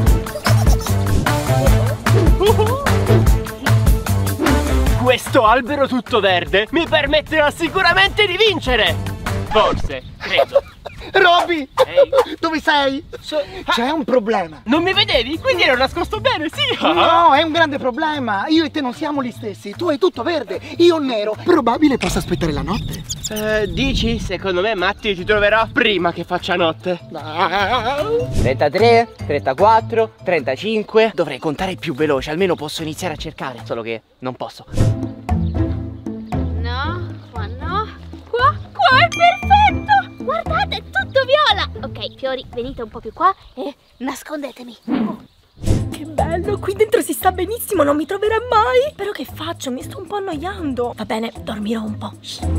Questo albero tutto verde mi permetterà sicuramente di vincere. Forse, credo. Robby! Ehi. Dove sei? So C'è un problema. Non mi vedevi? Quindi ero nascosto bene, sì. No, è un grande problema. Io e te non siamo gli stessi. Tu hai tutto verde, io nero. Probabile possa aspettare la notte. Eh, dici? Secondo me Matti ti troverà prima che faccia notte. trentatré, trentaquattro, trentacinque. Dovrei contare più veloce, almeno posso iniziare a cercare. Solo che non posso. No, qua no. Qua, qua è perfetto. Guardate, è tutto viola. Ok, fiori, venite un po' più qua e nascondetemi. Oh, che bello, qui dentro si sta benissimo, non mi troverà mai. Però che faccio? Mi sto un po' annoiando. Va bene, dormirò un po'.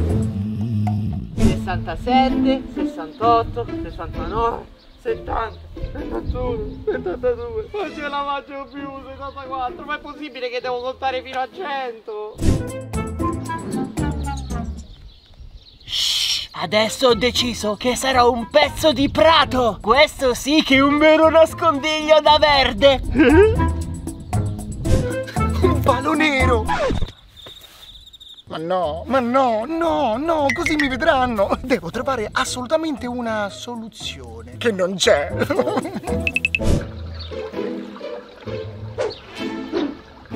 sessantasette, sessantotto, sessantanove, settanta, settantuno, settantadue. Non ce la faccio più, settantaquattro. Ma è possibile che devo contare fino a cento? Adesso ho deciso che sarò un pezzo di prato. Questo sì che è un vero nascondiglio da verde. Un palo nero. Ma no, ma no, no, no, così mi vedranno. Devo trovare assolutamente una soluzione che non c'è.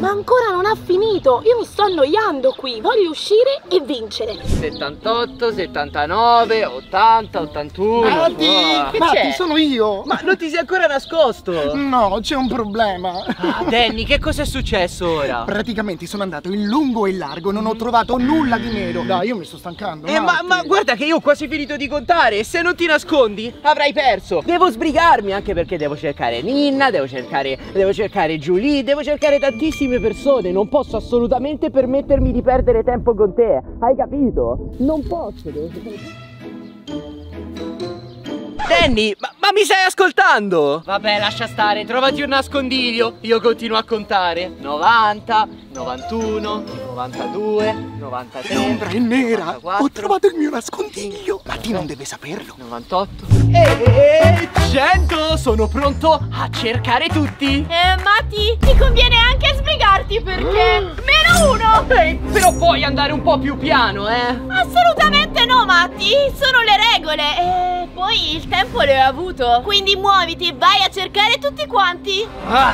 Ma ancora non ha finito. Io mi sto annoiando qui. Voglio uscire e vincere. settantotto, settantanove, ottanta, ottantuno. Matti, Oh, che Matti, c'è? sono io. Ma non ti sei ancora nascosto? No, c'è un problema. Ah, Danny, che cosa è successo ora? Praticamente sono andato in lungo e in largo, non ho trovato nulla di nero. Dai, io mi sto stancando. Eh, ma, Matti. ma guarda che io ho quasi finito di contare. Se non ti nascondi avrai perso. Devo sbrigarmi, anche perché devo cercare Ninna, devo cercare, devo cercare Julie, devo cercare tantissime persone. Non posso assolutamente permettermi di perdere tempo con te. Hai capito? Non posso, devo cercare... Danny, ma, ma mi stai ascoltando? Vabbè, lascia stare, trovati un nascondiglio. Io continuo a contare. novanta, novantuno, novantadue, novantatré. L'ombra è nera. novantaquattro. Ho trovato il mio nascondiglio. Matti non deve saperlo. novantotto e cento. Sono pronto a cercare tutti. Eh, Matti, ti conviene anche sbrigarti perché... Meno uno! Ehi, però puoi andare un po' più piano, eh? Assolutamente no, Matti! Sono le regole! E poi il tempo l'ho avuto. Quindi muoviti, vai a cercare tutti quanti! Ah.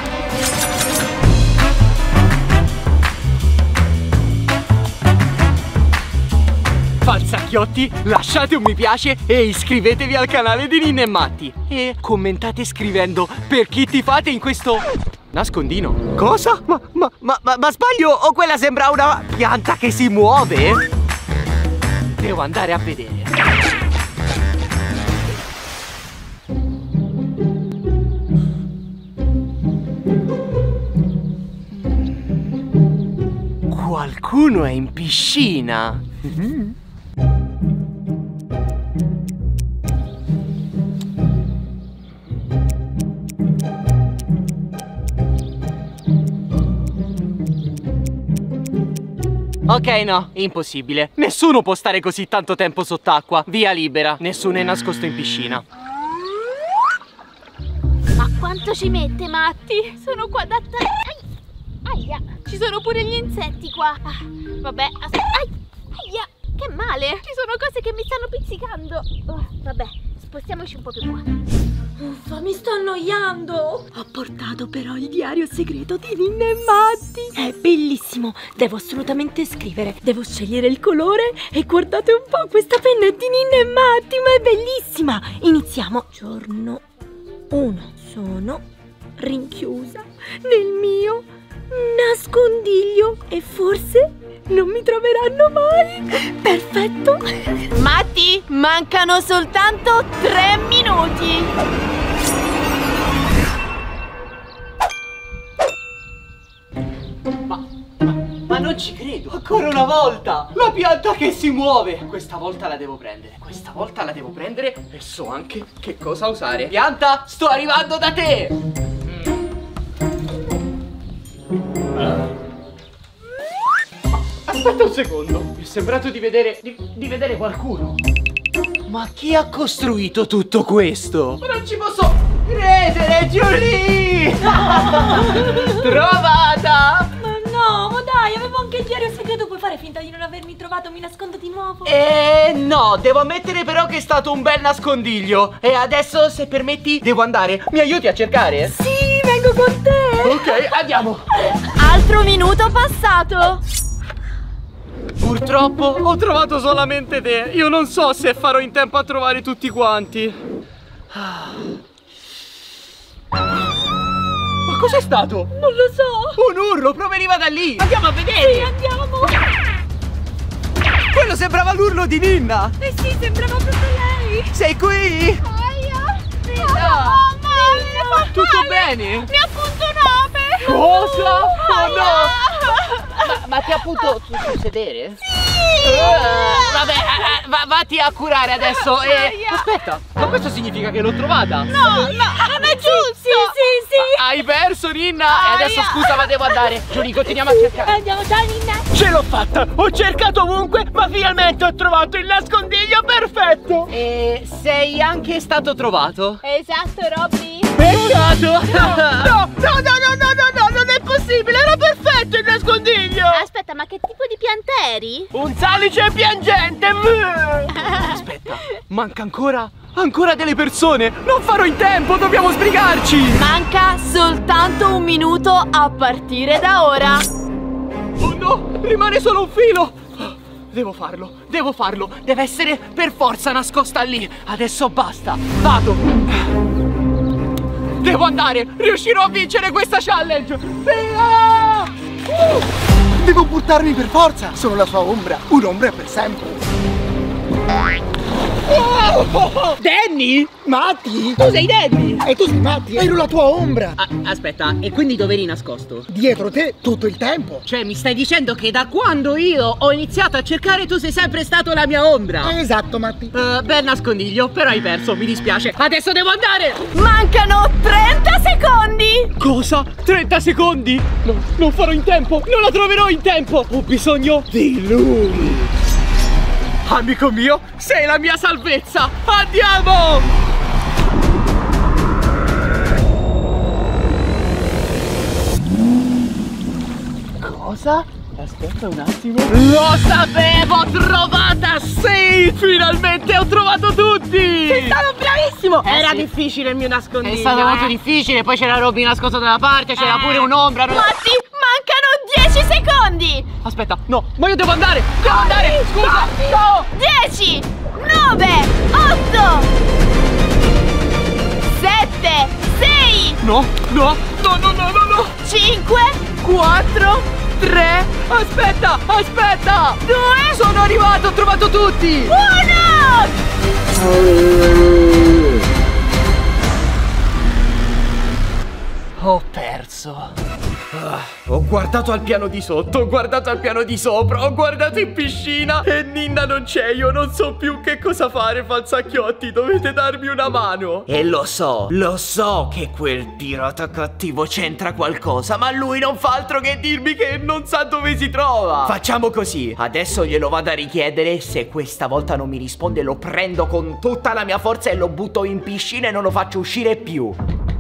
Falsacchiotti, lasciate un mi piace e iscrivetevi al canale di Ninna e Matti. E commentate scrivendo per chi ti fate in questo... nascondino. Cosa? Ma, ma, ma, ma, ma sbaglio? O quella sembra una pianta che si muove? Devo andare a vedere. Qualcuno è in piscina. Mm-hmm. Ok, no, impossibile. Nessuno può stare così tanto tempo sott'acqua. Via libera, nessuno è nascosto in piscina. Ma quanto ci mette, Matti? Sono qua da... Aia, ci sono pure gli insetti qua. Ah, vabbè, aspetta. Aia, che male. Ci sono cose che mi stanno pizzicando. Oh, vabbè, spostiamoci un po' più qua. Uffa, mi sto annoiando. Ho portato però il diario segreto di Ninna e Matti. È bellissimo, devo assolutamente scrivere. Devo scegliere il colore e guardate un po', questa penna è di Ninna e Matti, ma è bellissima. Iniziamo. Giorno uno. Sono rinchiusa nel mio nascondiglio e forse non mi troveranno mai. Perfetto. Matti, mancano soltanto tre minuti. Ma, ma, ma non ci credo. Ancora una volta. La pianta che si muove. Questa volta la devo prendere. Questa volta la devo prendere e so anche che cosa usare. Pianta, sto arrivando da te. Aspetta un secondo. Mi è sembrato di vedere di, di vedere qualcuno. Ma chi ha costruito tutto questo? Ma non ci posso credere, Julie! Trovata! Ma no, ma dai, avevo anche il diario segreto. Puoi fare finta di non avermi trovato? Mi nascondo di nuovo. Eh no, devo ammettere però che è stato un bel nascondiglio. E adesso, se permetti, devo andare. Mi aiuti a cercare? Sì, vengo con te. Ok, andiamo. Altro minuto passato. Purtroppo ho trovato solamente te. Io non so se farò in tempo a trovare tutti quanti. Ma cos'è stato? Non lo so. Un urlo, proveniva da lì. Andiamo a vedere. Sì, andiamo. Quello sembrava l'urlo di Ninna. Eh sì, sembrava proprio lei. Sei qui? Aia. Ninna. Oh, mamma, Tutto bene? mi ha appunto un'ape. Cosa? Oh no. Aia. Ma, ma ti ha appunto sul, sul sedere? Sì. Uh, vabbè, eh, va, vatti a curare adesso. E... Aia. Aspetta, ma questo significa che l'ho trovata? No, no, non è giusto. Sì, sì, sì. Hai perso, Ninna. E adesso Aia. scusa, ma devo andare. Giulia, continuiamo a cercare. Andiamo già, Ninna. Ce l'ho fatta! Ho cercato ovunque, ma finalmente ho trovato il nascondiglio perfetto! E sei anche stato trovato? Esatto, Robby. Peccato! No, no, no, no, no, no, no, no, non è possibile! Era perfetto il nascondiglio! Aspetta, ma che tipo di pianta eri? Un salice piangente! Aspetta, manca ancora? Ancora delle persone! Non farò in tempo, dobbiamo sbrigarci! Manca soltanto pronto un minuto a partire da ora. Oh no, rimane solo un filo. Devo farlo, devo farlo. Deve essere per forza nascosta lì. Adesso basta, vado. Devo andare, riuscirò a vincere questa challenge. Via! Uh! Devo buttarmi per forza. Sono la sua ombra, un'ombra per sempre. Oh! Danny? Matti? Tu sei Danny? E tu sei Matti, ero la tua ombra. Ah, aspetta, e quindi dove eri nascosto? Dietro te tutto il tempo. Cioè mi stai dicendo che da quando io ho iniziato a cercare tu sei sempre stato la mia ombra? Esatto, Matti. uh, Bel nascondiglio, però hai perso, mi dispiace. Adesso devo andare. Mancano trenta secondi. Cosa? trenta secondi? No, non farò in tempo, non la troverò in tempo. Ho bisogno di lui. Amico mio, sei la mia salvezza! Andiamo! Cosa? Aspetta un attimo. Lo sapevo! Trovata! Sì! Finalmente ho trovato tutti! Sei stato bravissimo! Eh, Era sì. difficile il mio nascondiglio. È stato eh. molto difficile, poi c'era Robby nascosto da una parte, c'era Eh. pure un'ombra. Matti, mancano dieci secondi. Aspetta, no, ma io devo andare! Devo andare! Scusa! No! dieci, nove, otto, sette, sei, No, no, no, no, no, no, no! cinque, quattro, tre, aspetta, aspetta! due, Sono arrivato, ho trovato tutti! uno. Ho perso. Ah, ho guardato al piano di sotto, ho guardato al piano di sopra, ho guardato in piscina e Ninna non c'è, io non so più che cosa fare, falsacchiotti, dovete darmi una mano. E lo so, lo so che quel pirata cattivo c'entra qualcosa, ma lui non fa altro che dirmi che non sa dove si trova. Facciamo così, adesso glielo vado a richiedere, se questa volta non mi risponde lo prendo con tutta la mia forza e lo butto in piscina e non lo faccio uscire più.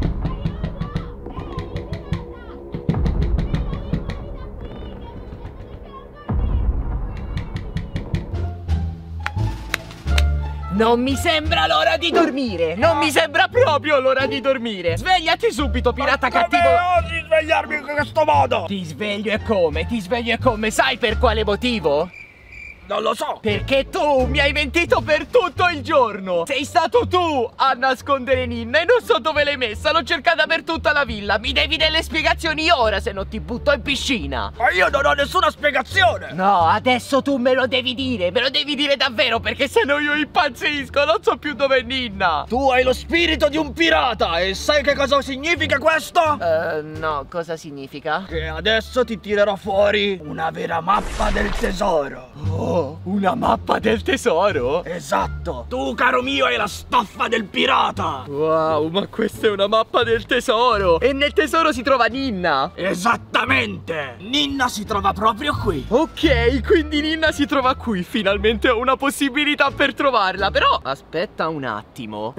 Non mi sembra l'ora di dormire. Non mi sembra proprio l'ora di dormire. Svegliati subito, pirata cattivo. Come osi svegliarmi in questo modo? Ti sveglio e come? Ti sveglio e come? Sai per quale motivo? Non lo so. Perché tu mi hai mentito per tutto il giorno. Sei stato tu a nascondere Ninna e non so dove l'hai messa. L'ho cercata per tutta la villa. Mi devi delle spiegazioni ora, se no ti butto in piscina. Ma io non ho nessuna spiegazione. No, adesso tu me lo devi dire. Me lo devi dire davvero, perché se no io impazzisco. Non so più dove è Ninna. Tu hai lo spirito di un pirata e sai che cosa significa questo? Uh, no, cosa significa? Che adesso ti tirerò fuori una vera mappa del tesoro. Oh, una mappa del tesoro? Esatto. Tu, caro mio, hai la stoffa del pirata. Wow, ma questa è una mappa del tesoro. E nel tesoro si trova Ninna. Esattamente. Ninna si trova proprio qui. Ok, quindi Ninna si trova qui. Finalmente ho una possibilità per trovarla. Però aspetta un attimo.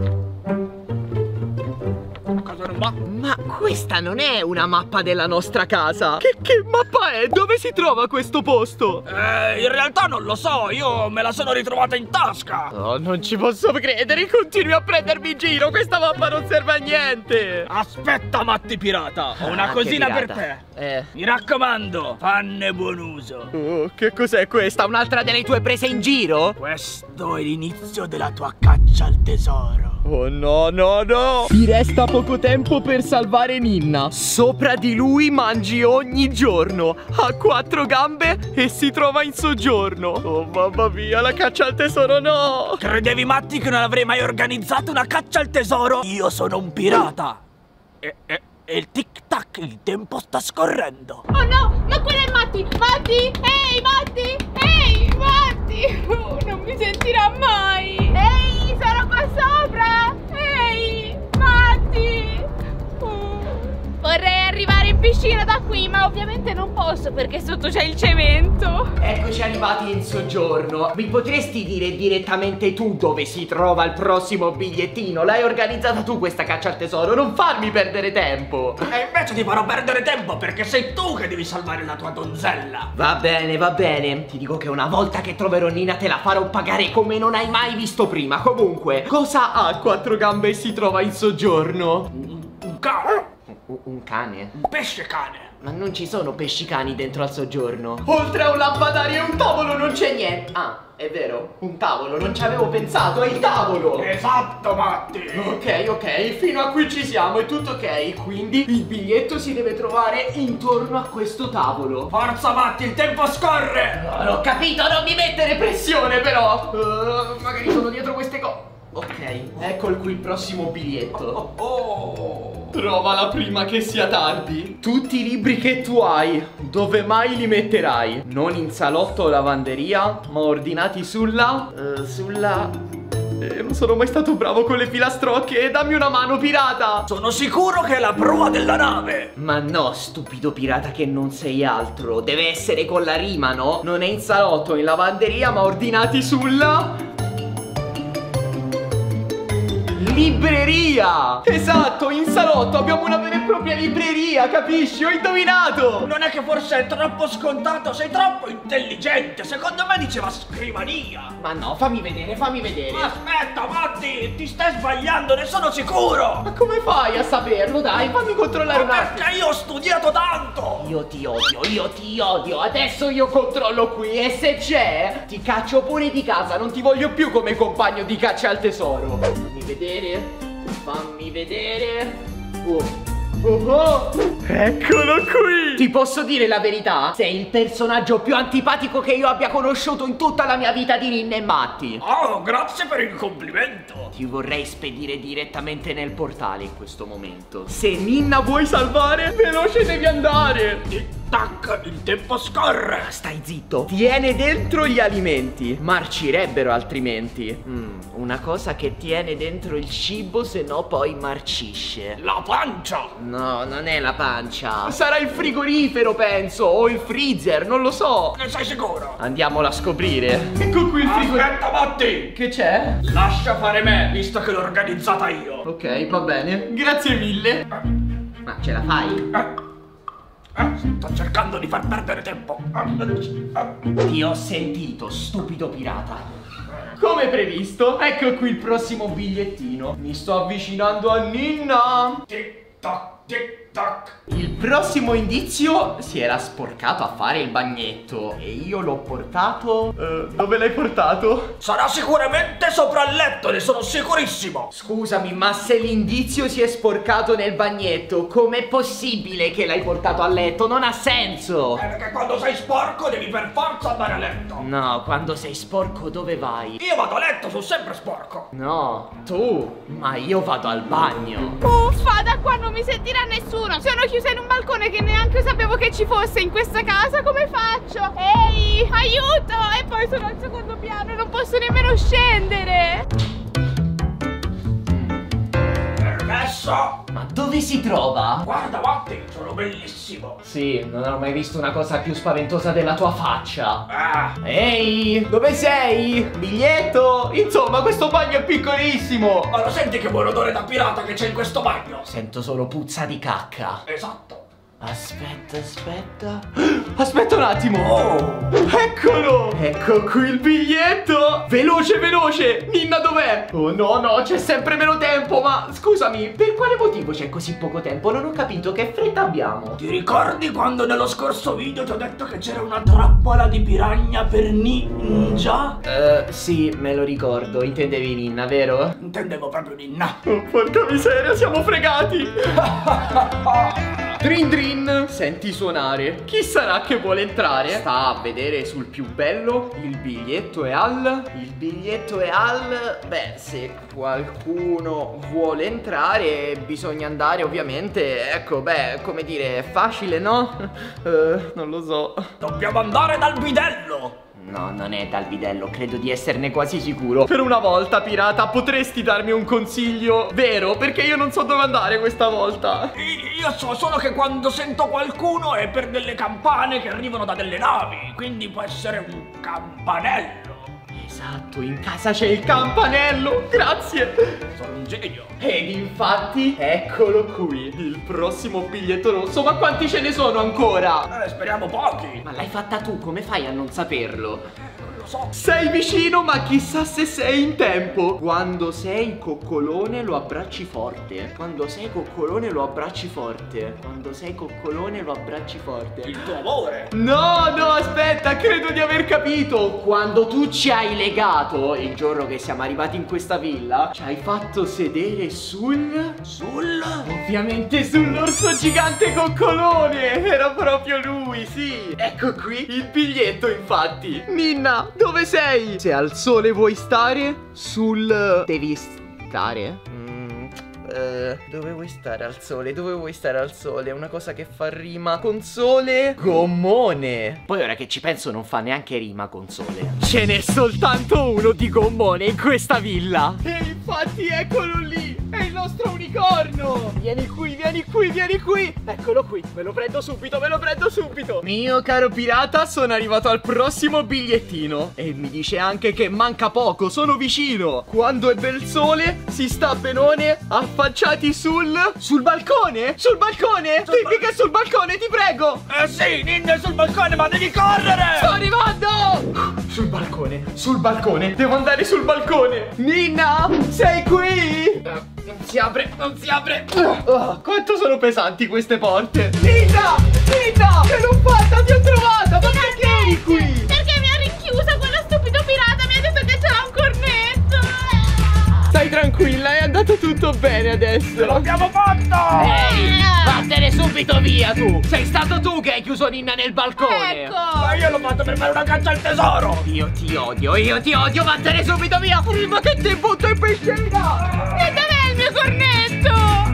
Cosa non va? Ma questa non è una mappa della nostra casa. Che, che mappa è? Dove si trova questo posto? Eh, in realtà non lo so. Io me la sono ritrovata in tasca. Oh, non ci posso credere. Continui a prendermi in giro. Questa mappa non serve a niente. Aspetta, Matti pirata. Ho una Ah, cosina che per pirata. te. Eh. Mi raccomando, fanne buon uso. Oh, che cos'è questa? Un'altra delle tue prese in giro? Questo è l'inizio della tua caccia al tesoro. Oh no, no, no! Ti resta poco tempo per salvare Ninna. Sopra di lui mangi ogni giorno. Ha quattro gambe e si trova in soggiorno. Oh mamma mia, la caccia al tesoro no! Credevi, Matti, che non avrei mai organizzato una caccia al tesoro? Io sono un pirata. E, e, e il tic-tac, il tempo sta scorrendo. Oh no, ma quello è Matti! Matti! Ehi, Matti! Ehi, Matti! Oh, non mi sentirà mai! Ehi, sono qua sopra! Ehi, Matti! Oh. Vorrei arrivare in piscina da qui, ma ovviamente non posso perché sotto c'è il cemento. Eccoci arrivati in soggiorno. Mi potresti dire direttamente tu dove si trova il prossimo bigliettino? L'hai organizzata tu questa caccia al tesoro, non farmi perdere tempo. E invece ti farò perdere tempo perché sei tu che devi salvare la tua donzella. Va bene, va bene. Ti dico che una volta che troverò Ninna te la farò pagare come non hai mai visto prima. Comunque, cosa ha quattro gambe e si trova in soggiorno? Un cane. Un, un cane? Un pesce cane. Ma non ci sono pesci cani dentro al soggiorno. Oltre a un lampadario e un tavolo non c'è niente. Ah, è vero, un tavolo, non ci avevo pensato, è il tavolo. Esatto, Matti. Ok, ok, fino a qui ci siamo, è tutto ok. Quindi il biglietto si deve trovare intorno a questo tavolo. Forza, Matti, il tempo scorre. No, l'ho capito, non mi mettere pressione però. uh, Magari sono dietro queste cose. Ok, eccolo qui il prossimo biglietto. Oh, oh. Trovala prima che sia tardi. Tutti i libri che tu hai, dove mai li metterai? Non in salotto o lavanderia, ma ordinati sulla... Uh, sulla... Eh, non sono mai stato bravo con le filastrocche. Dammi una mano, pirata. Sono sicuro che è la prua della nave. Ma no, stupido pirata che non sei altro. Deve essere con la rima, no? Non è in salotto o in lavanderia, ma ordinati sulla... libreria! Esatto, in salotto abbiamo una vera e propria libreria, capisci? Ho indovinato! Non è che forse è troppo scontato, sei troppo intelligente. Secondo me diceva scrivania. Ma no, fammi vedere, fammi vedere. Aspetta, Matti, ti stai sbagliando, ne sono sicuro. Ma come fai a saperlo? Dai, fammi controllare Ma un attimo. perché io ho studiato tanto. Io ti odio, io ti odio. Adesso io controllo qui e se c'è, ti caccio pure di casa. Non ti voglio più come compagno di caccia al tesoro. Fammi vedere. Fammi vedere. Oh. Oh oh. Eccolo qui. Ti posso dire la verità? Sei il personaggio più antipatico che io abbia conosciuto in tutta la mia vita di Ninna e Matti. Oh, grazie per il complimento. Ti vorrei spedire direttamente nel portale in questo momento. Se Ninna vuoi salvare, veloce devi andare. Tic-tac, il tempo scorre. Stai zitto. Tiene dentro gli alimenti. Marcirebbero altrimenti. mm, Una cosa che tiene dentro il cibo, se no poi marcisce. La pancia. No, non è la pancia. Sarà il frigorifero, penso. O il freezer, non lo so. Ne sei sicuro? Andiamolo a scoprire. Ecco qui il frigorifero. Aspetta, Matti. Che c'è? Lascia fare me, visto che l'ho organizzata io. Ok, va bene. Grazie mille. Ma ce la fai? Eh. Eh, sto cercando di far perdere tempo. Ti ho sentito, stupido pirata. Come previsto, ecco qui il prossimo bigliettino. Mi sto avvicinando a Ninna. Tic tac, tic tac. Il prossimo indizio si era sporcato a fare il bagnetto e io l'ho portato. uh, Dove l'hai portato? Sarà sicuramente sopra il letto, ne sono sicurissimo. Scusami, ma se l'indizio si è sporcato nel bagnetto, com'è possibile che l'hai portato a letto? Non ha senso. Eh, perché quando sei sporco devi per forza andare a letto. No, quando sei sporco dove vai? Io vado a letto, sono sempre sporco. No, tu. Ma io vado al bagno. Uffa, da qua non mi sentirà nessuno. Sono chiusa in un balcone che neanche sapevo che ci fosse in questa casa. Come faccio? Ehi, aiuto! E poi sono al secondo piano e non posso nemmeno scendere. Permesso? Ma dove si trova? Guarda, Matti, sono bellissimo. Sì, non ho mai visto una cosa più spaventosa della tua faccia. Ah. Ehi, dove sei? Biglietto? Insomma, questo bagno è piccolissimo. Ma lo senti che buon odore da pirata che c'è in questo bagno? Sento solo puzza di cacca. Esatto. Aspetta, aspetta. Aspetta un attimo. Oh. Eccolo. Ecco qui il biglietto. Veloce, veloce. Ninna dov'è? Oh no, no, c'è sempre meno tempo. Ma scusami, per quale motivo c'è così poco tempo? Non ho capito, che fretta abbiamo. Ti ricordi quando nello scorso video ti ho detto che c'era una trappola di piranha per ninja? Eh, uh, sì, me lo ricordo. Intendevi Ninna, vero? Intendevo proprio Ninna. Oh, porca miseria, siamo fregati. Drin drin, senti suonare. Chi sarà che vuole entrare? Sta a vedere sul più bello. Il biglietto è al... Il biglietto è al... Beh, se qualcuno vuole entrare bisogna andare ovviamente. Ecco, beh, come dire, è facile, no? Uh, non lo so. Dobbiamo andare dal bidello. No, non è dal bidello, credo di esserne quasi sicuro. Per una volta, pirata, potresti darmi un consiglio vero? Perché io non so dove andare questa volta. Io so solo che quando sento qualcuno è per delle campane che arrivano da delle navi. Quindi può essere un campanello. Esatto, in casa c'è il campanello, grazie. Sono un genio. Ed infatti, eccolo qui, il prossimo biglietto rosso. Ma quanti ce ne sono ancora? Eh, speriamo pochi. Ma l'hai fatta tu, come fai a non saperlo? Non lo lo so. Sei vicino, ma chissà se sei in tempo. Quando sei coccolone lo abbracci forte. Quando sei coccolone lo abbracci forte. Quando sei coccolone lo abbracci forte. Il tuo amore. No, no, aspetta, credo di aver capito. Quando tu ci hai legato, il giorno che siamo arrivati in questa villa, ci hai fatto sedere sul... Sul? Ovviamente sull'orso gigante coccolone. Era proprio lui, sì. Ecco qui il biglietto, infatti. Ninna, dove sei? Se al sole vuoi stare, sul... Devi stare? Mm, eh, dove vuoi stare al sole? Dove vuoi stare al sole? Una cosa che fa rima con sole? Gommone. Poi ora che ci penso non fa neanche rima con sole. Ce n'è soltanto uno di gommone in questa villa. E infatti eccolo lì. È il nostro unicorno. Vieni qui, vieni qui, vieni qui. Eccolo qui, me lo prendo subito, me lo prendo subito. Mio caro pirata, sono arrivato al prossimo bigliettino. E mi dice anche che manca poco, sono vicino. Quando è bel sole, si sta benone, affacciati sul... Sul balcone? Sul balcone? Sul Dimmi che è sul balcone, ti prego. Eh sì, Ninna è sul balcone, ma devi correre. Sto arrivando. Sul balcone, sul balcone. Devo andare sul balcone. Ninna, sei qui? Uh. Non si apre, non si apre. Oh, quanto sono pesanti queste porte. Ninna, Ninna, ce l'ho fatta, ti ho trovata. Ma perché eri qui? Perché mi ha rinchiusa quello stupido pirata. Mi ha detto che c'era un cornetto. Stai tranquilla, è andato tutto bene adesso. Ce l'abbiamo fatto. Ehi, vattene subito via tu. Sei stato tu che hai chiuso Ninna nel balcone. Ecco. Ma io l'ho fatto per fare una caccia al tesoro. Io ti odio, io ti odio, vattene subito via. Prima che ti butto in piscina. E dov'è il mio cornetto?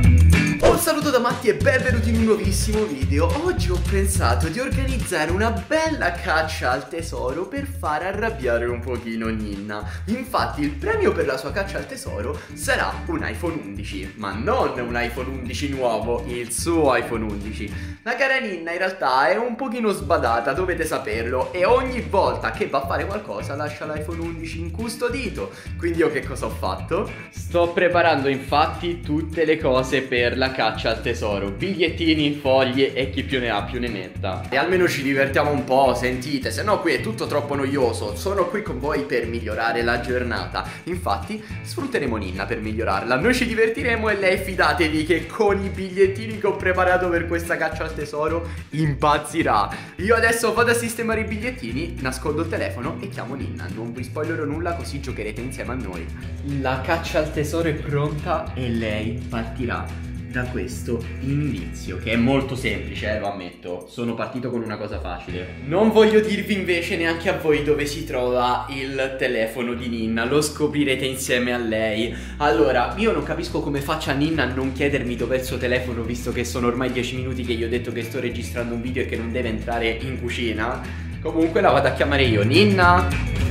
Un saluto da Matti e benvenuti in un nuovissimo video. Oggi ho pensato di organizzare una bella caccia al tesoro per far arrabbiare un pochino Ninna. Infatti il premio per la sua caccia al tesoro sarà un iPhone undici, ma non un iPhone undici nuovo, il suo iPhone undici. La cara Ninna in realtà è un pochino sbadata, dovete saperlo, e ogni volta che va a fare qualcosa lascia l'iPhone undici incustodito. Quindi io che cosa ho fatto? Sto preparando infatti tutte le cose per la caccia al tesoro, bigliettini, foglie e chi più ne ha più ne metta. E almeno ci divertiamo un po', sentite, se no qui è tutto troppo noioso. Sono qui con voi per migliorare la giornata. Infatti sfrutteremo Ninna per migliorarla. Noi ci divertiremo e lei, fidatevi che con i bigliettini che ho preparato per questa caccia al tesoro impazzirà. Io adesso vado a sistemare i bigliettini, nascondo il telefono e chiamo Ninna. Non vi spoilerò nulla, così giocherete insieme a noi. La caccia al tesoro è pronta e lei partirà da questo indizio, che è molto semplice, eh, lo ammetto. Sono partito con una cosa facile. Non voglio dirvi invece neanche a voi dove si trova il telefono di Ninna, lo scoprirete insieme a lei. Allora, io non capisco come faccia Ninna a non chiedermi dov'è il suo telefono, visto che sono ormai dieci minuti che gli ho detto che sto registrando un video e che non deve entrare in cucina. Comunque la vado a chiamare io. Ninna?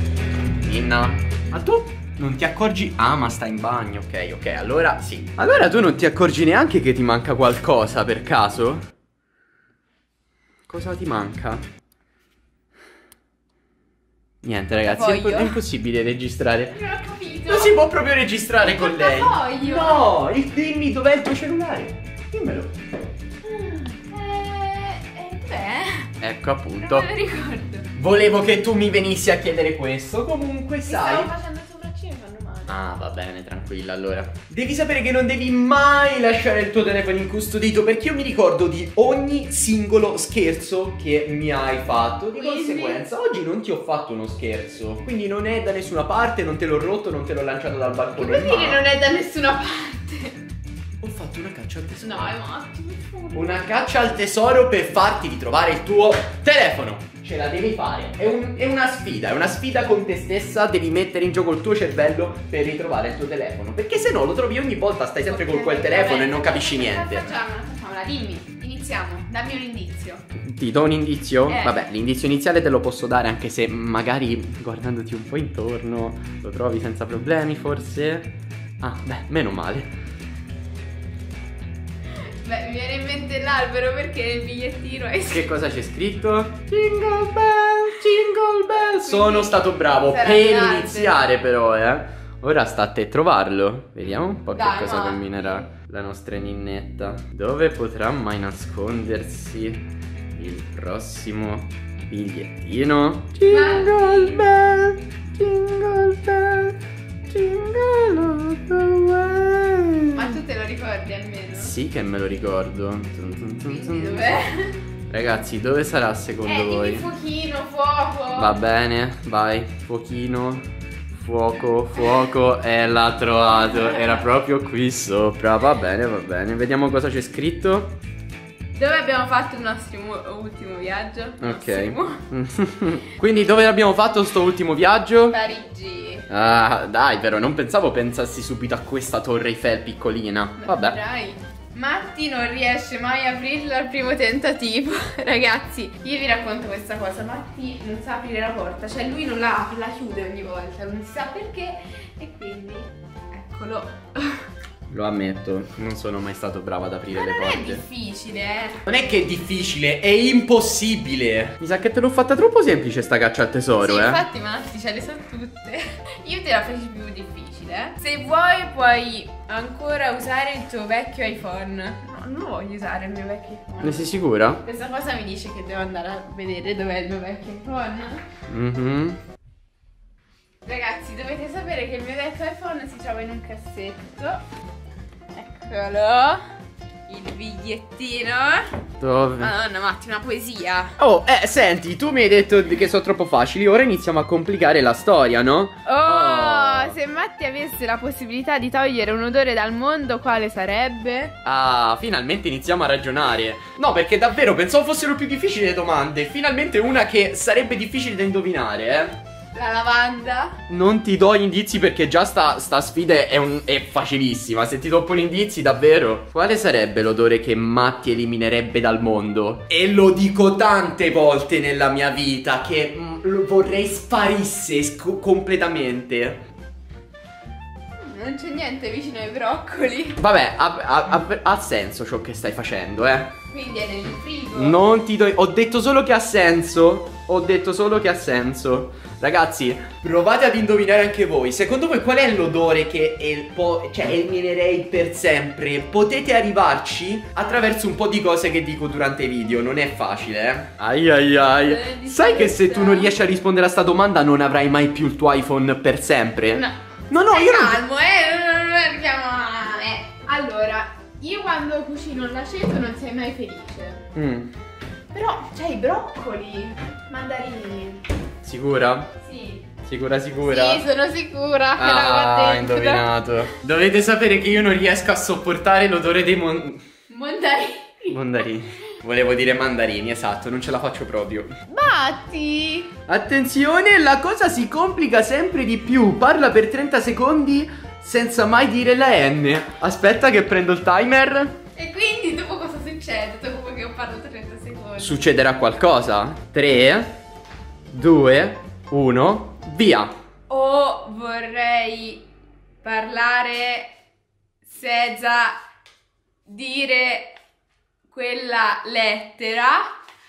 Ninna? Ma tu? Non ti accorgi? Ah, ma sta in bagno, ok, ok, allora sì. Allora tu non ti accorgi neanche che ti manca qualcosa, per caso? Cosa ti manca? Niente ragazzi, è, è impossibile registrare. Non ho capito. Non si può proprio registrare con lei. Portafoglio. No, il, dimmi dov'è il tuo cellulare. Dimmelo. Eh, dov'è? Ecco appunto. Non me lo ricordo. Volevo che tu mi venissi a chiedere questo. Comunque Mi sai. stavo facendo il sopracciglia e mi fanno male. Ah, va bene, tranquilla, allora. Devi sapere che non devi mai lasciare il tuo telefono incustodito, perché io mi ricordo di ogni singolo scherzo che mi hai fatto. Di Quindi? conseguenza, oggi non ti ho fatto uno scherzo. Quindi non è da nessuna parte, non te l'ho rotto, non te l'ho lanciato dal balcone. Che vuol dire ma non è da nessuna parte? ho fatto una caccia al tesoro. No, è Matti, per favore. Una caccia al tesoro per farti ritrovare il tuo telefono. Ce la devi fare. È, un, è una sfida, è una sfida con te stessa. Devi mettere in gioco il tuo cervello per ritrovare il tuo telefono. Perché se no lo trovi ogni volta, stai sempre con quel telefono e non capisci niente. Facciamola, facciamola, dimmi, iniziamo, dammi un indizio. Ti do un indizio? Eh. Vabbè, l'indizio iniziale te lo posso dare, anche se magari guardandoti un po' intorno lo trovi senza problemi, forse. Ah, beh, meno male. Beh, mi viene in mente l'albero perché il bigliettino è Che cosa c'è scritto? Jingle bell, jingle bell. Sono stato bravo sarà per grande. iniziare però, eh. Ora sta a te trovarlo. Vediamo un po' Dai, che cosa no. combinerà la nostra ninnetta. Dove potrà mai nascondersi il prossimo bigliettino. Jingle bell, jingle bell, jingle all the way. Ma tu te lo ricordi almeno? Sì che me lo ricordo. Quindi dov'è? Ragazzi, dove sarà secondo eh, voi? Eh, fuochino, fuoco. Va bene, vai, fuochino, fuoco, fuoco, e l'ha trovato, era proprio qui sopra. Va bene, va bene, vediamo cosa c'è scritto. Dove abbiamo fatto il nostro ultimo viaggio? Ok. Quindi dove abbiamo fatto sto ultimo viaggio? Parigi. Ah, dai, però non pensavo pensassi subito a questa Torre Eiffel piccolina. Vabbè. Dai. Matti non riesce mai a aprirla al primo tentativo. Ragazzi, io vi racconto questa cosa. Matti non sa aprire la porta, cioè lui non la apre, la chiude ogni volta, non si sa perché. E quindi, eccolo. Lo ammetto, non sono mai stato bravo ad aprire Ma le non porte. è difficile, eh. Non è che è difficile, è impossibile. Mi sa che te l'ho fatta troppo semplice sta caccia al tesoro, sì, eh. infatti Matti ce le so tutte. Io te la faccio più difficile. Se vuoi puoi ancora usare il tuo vecchio iPhone. No, non voglio usare il mio vecchio iPhone. Ne sei sicura? Questa cosa mi dice che devo andare a vedere dov'è il mio vecchio iPhone. Mhm. Ragazzi, dovete sapere che il mio vecchio iPhone si trova in un cassetto. Eccolo. Il bigliettino. Dove? Madonna Matti, una poesia. Oh, eh, senti, tu mi hai detto che sono troppo facili, ora iniziamo a complicare la storia, no? Oh, Oh. se Matti avesse la possibilità di togliere un odore dal mondo, quale sarebbe? Ah, finalmente iniziamo a ragionare. No, perché davvero pensavo fossero più difficili le domande. Finalmente una che sarebbe difficile da indovinare, eh. La lavanda. Non ti do indizi perché già sta, sta sfida è, un, è facilissima. Se ti do poi indizi, davvero. Quale sarebbe l'odore che Matti eliminerebbe dal mondo? E lo dico tante volte nella mia vita che mm, vorrei sparisse sc- completamente. Non c'è niente vicino ai broccoli. Vabbè, ha, ha- ha- ha senso ciò che stai facendo, eh. Quindi è nel frigo. Non ti do. Ho detto solo che ha senso. Ho detto solo che ha senso. Ragazzi, provate ad indovinare anche voi. Secondo voi qual è l'odore che el- po- cioè, eliminerei per sempre? Potete arrivarci attraverso un po' di cose che dico durante i video. Non è facile, eh. Ai ai ai. Eh, di Sai che se fretta. tu non riesci a rispondere a sta domanda non avrai mai più il tuo iPhone per sempre? No. No, no, Stai io non. calmo, eh. Non, non arriviamo a... eh. Allora, io quando cucino l'aceto non sei mai felice. Mm. Però c'hai i broccoli. Mandarini. Sicura? Sì. Sicura, sicura? Sì, sono sicura. che Ah, l'avevo detto. indovinato. Dovete sapere che io non riesco a sopportare l'odore dei mon... Mandarini. mandarini. Volevo dire mandarini, esatto, non ce la faccio proprio. Matti. Attenzione, la cosa si complica sempre di più. Parla per trenta secondi senza mai dire la N. Aspetta che prendo il timer. E quindi dopo cosa succede? Dopo che ho parlato trenta secondi. Succederà qualcosa. tre, due, uno, via. O vorrei parlare senza dire quella lettera,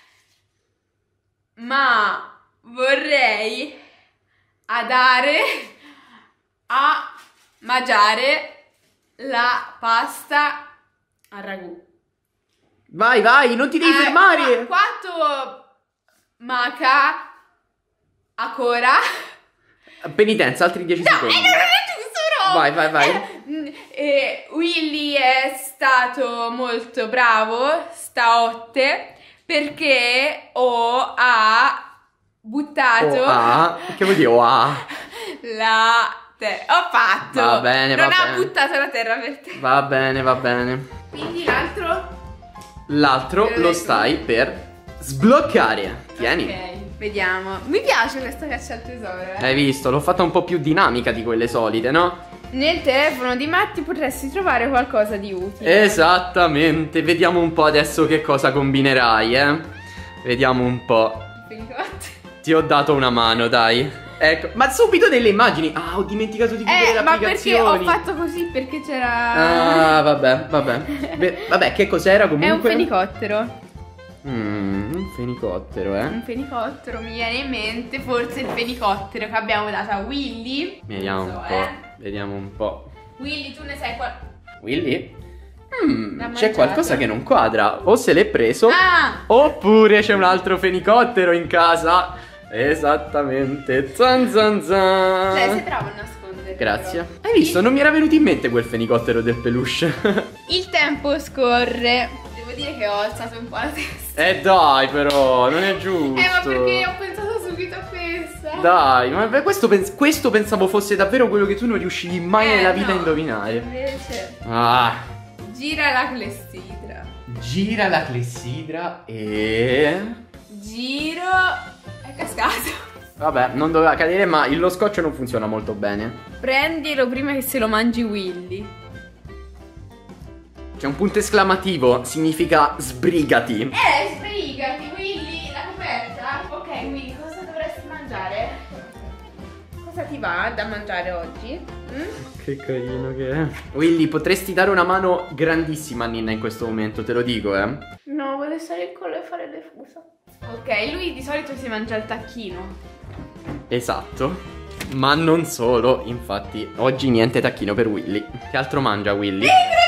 ma vorrei andare a mangiare la pasta al ragù. Vai, vai, non ti devi Eh, fermare. qua- Quanto manca ancora? Penitenza, altri dieci No, secondi. eh, non è giusto, no. Vai, vai, vai. Eh, eh, Willy è stato molto bravo stanotte perché ho ha buttato O A. Che vuol dire O A? la terra. Ho fatto. Va bene, non va ha bene. buttato la terra per te. Va bene, va bene. Quindi l'altro? L'altro Te lo lo dico. stai per sbloccare. Tieni. Ok, vediamo. Mi piace questa caccia al tesoro, eh. Hai visto? L'ho fatta un po' più dinamica di quelle solite, no? Nel telefono di Matti potresti trovare qualcosa di utile. Esattamente. Vediamo un po' adesso che cosa combinerai, eh. Vediamo un po'. Finicotti. Ti ho dato una mano, dai. Ecco. Ma subito delle immagini. Ah, ho dimenticato di chiudere Eh, ma perché l'applicazione. ho fatto così? Perché c'era... Ah, vabbè, vabbè. Beh, vabbè, che cos'era comunque? È un fenicottero. Mm, un fenicottero, eh. Un fenicottero, mi viene in mente forse il fenicottero che abbiamo dato a Willy. Vediamo Non un so, po'. eh. Vediamo un po'. Willy, tu ne sai qual... Willy? Mm, c'è qualcosa che non quadra. O se l'è preso, Ah! oppure c'è un altro fenicottero in casa. Esattamente. Zan zan zan. Dai, sei bravo a nascondere. Grazie. Hai visto? Non mi era venuto in mente quel fenicottero del peluche. Il tempo scorre. Devo dire che ho alzato un po' la testa. Eh dai, però, non è giusto. Eh, ma perché ho pensato subito a questa. Dai, ma beh, questo, pens questo pensavo fosse davvero quello che tu non riuscivi mai Eh, nella vita no. a indovinare. Invece. Ah. Gira la clessidra. Gira la clessidra e... Giro. È cascato. Vabbè, non doveva cadere, ma lo scotch non funziona molto bene. Prendilo prima che se lo mangi Willy. C'è un punto esclamativo, significa sbrigati. Eh, sbrigati, Willy, la coperta. Ok, Willy, cosa dovresti mangiare? Cosa ti va da mangiare oggi? Mm? Che carino che è. Willy, potresti dare una mano grandissima a Ninna in questo momento, te lo dico, eh. No, vuole stare in collo e fare le fusa. Ok, lui di solito si mangia il tacchino. Esatto. Ma non solo, infatti, oggi niente tacchino per Willy. Che altro mangia Willy?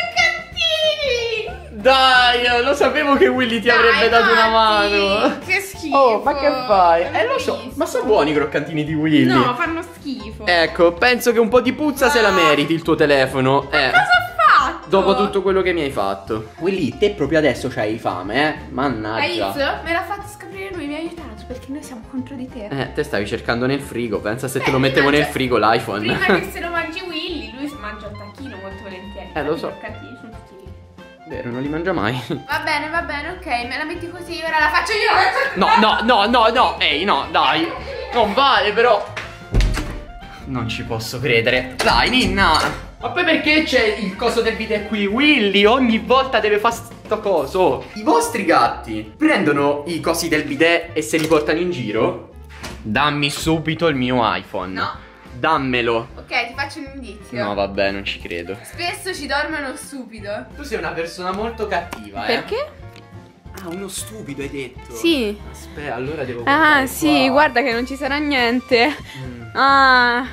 Dai, lo sapevo che Willy ti Dai, avrebbe dato una Matti, mano. che schifo. Oh, ma che fai? Non Eh, lo so, ma sono buoni i croccantini di Willy. No, fanno schifo. Ecco, penso che un po' di puzza se la meriti il tuo telefono. Eh. Cosa ho fatto? Dopo tutto quello che mi hai fatto. Willy, te proprio adesso c'hai fame, eh? Hai Mannaggia. visto? Me l'ha fatto scoprire lui, mi ha aiutato perché noi siamo contro di te. Eh, te stavi cercando nel frigo. Pensa se Beh, te lo mettevo prima nel c'è- frigo l'iPhone. Prima che se lo mangi Willy, lui si mangia il tacchino molto volentieri. Eh, lo so. I croccantini sono tutti lì. Vero, non li mangia mai. Va bene, va bene, ok, me la metti così, ora la faccio io. No, no, no, no, no. Ehi, no, dai. Non vale, però. Non ci posso credere. Dai, Ninna. Ma poi perché c'è il coso del bidet qui? Willy ogni volta deve fare sto coso. I vostri gatti prendono i cosi del bidet e se li portano in giro? Dammi subito il mio iPhone. No. Dammelo. Ok, ti faccio un indizio. No, vabbè, non ci credo. Spesso ci dormono stupido. Tu sei una persona molto cattiva, eh. Perché? Ah, uno stupido hai detto. Sì. Aspetta, allora devo Ah, guardare sì, qua. guarda che non ci sarà niente. Mm. Ah.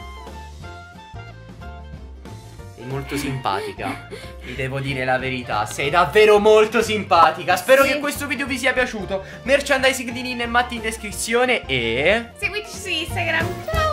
Sei molto simpatica. Vi devo dire la verità. Sei davvero molto simpatica. Spero Sì. che questo video vi sia piaciuto. Merchandising di Ninna e Matti in descrizione. E Seguici su Instagram. Ciao.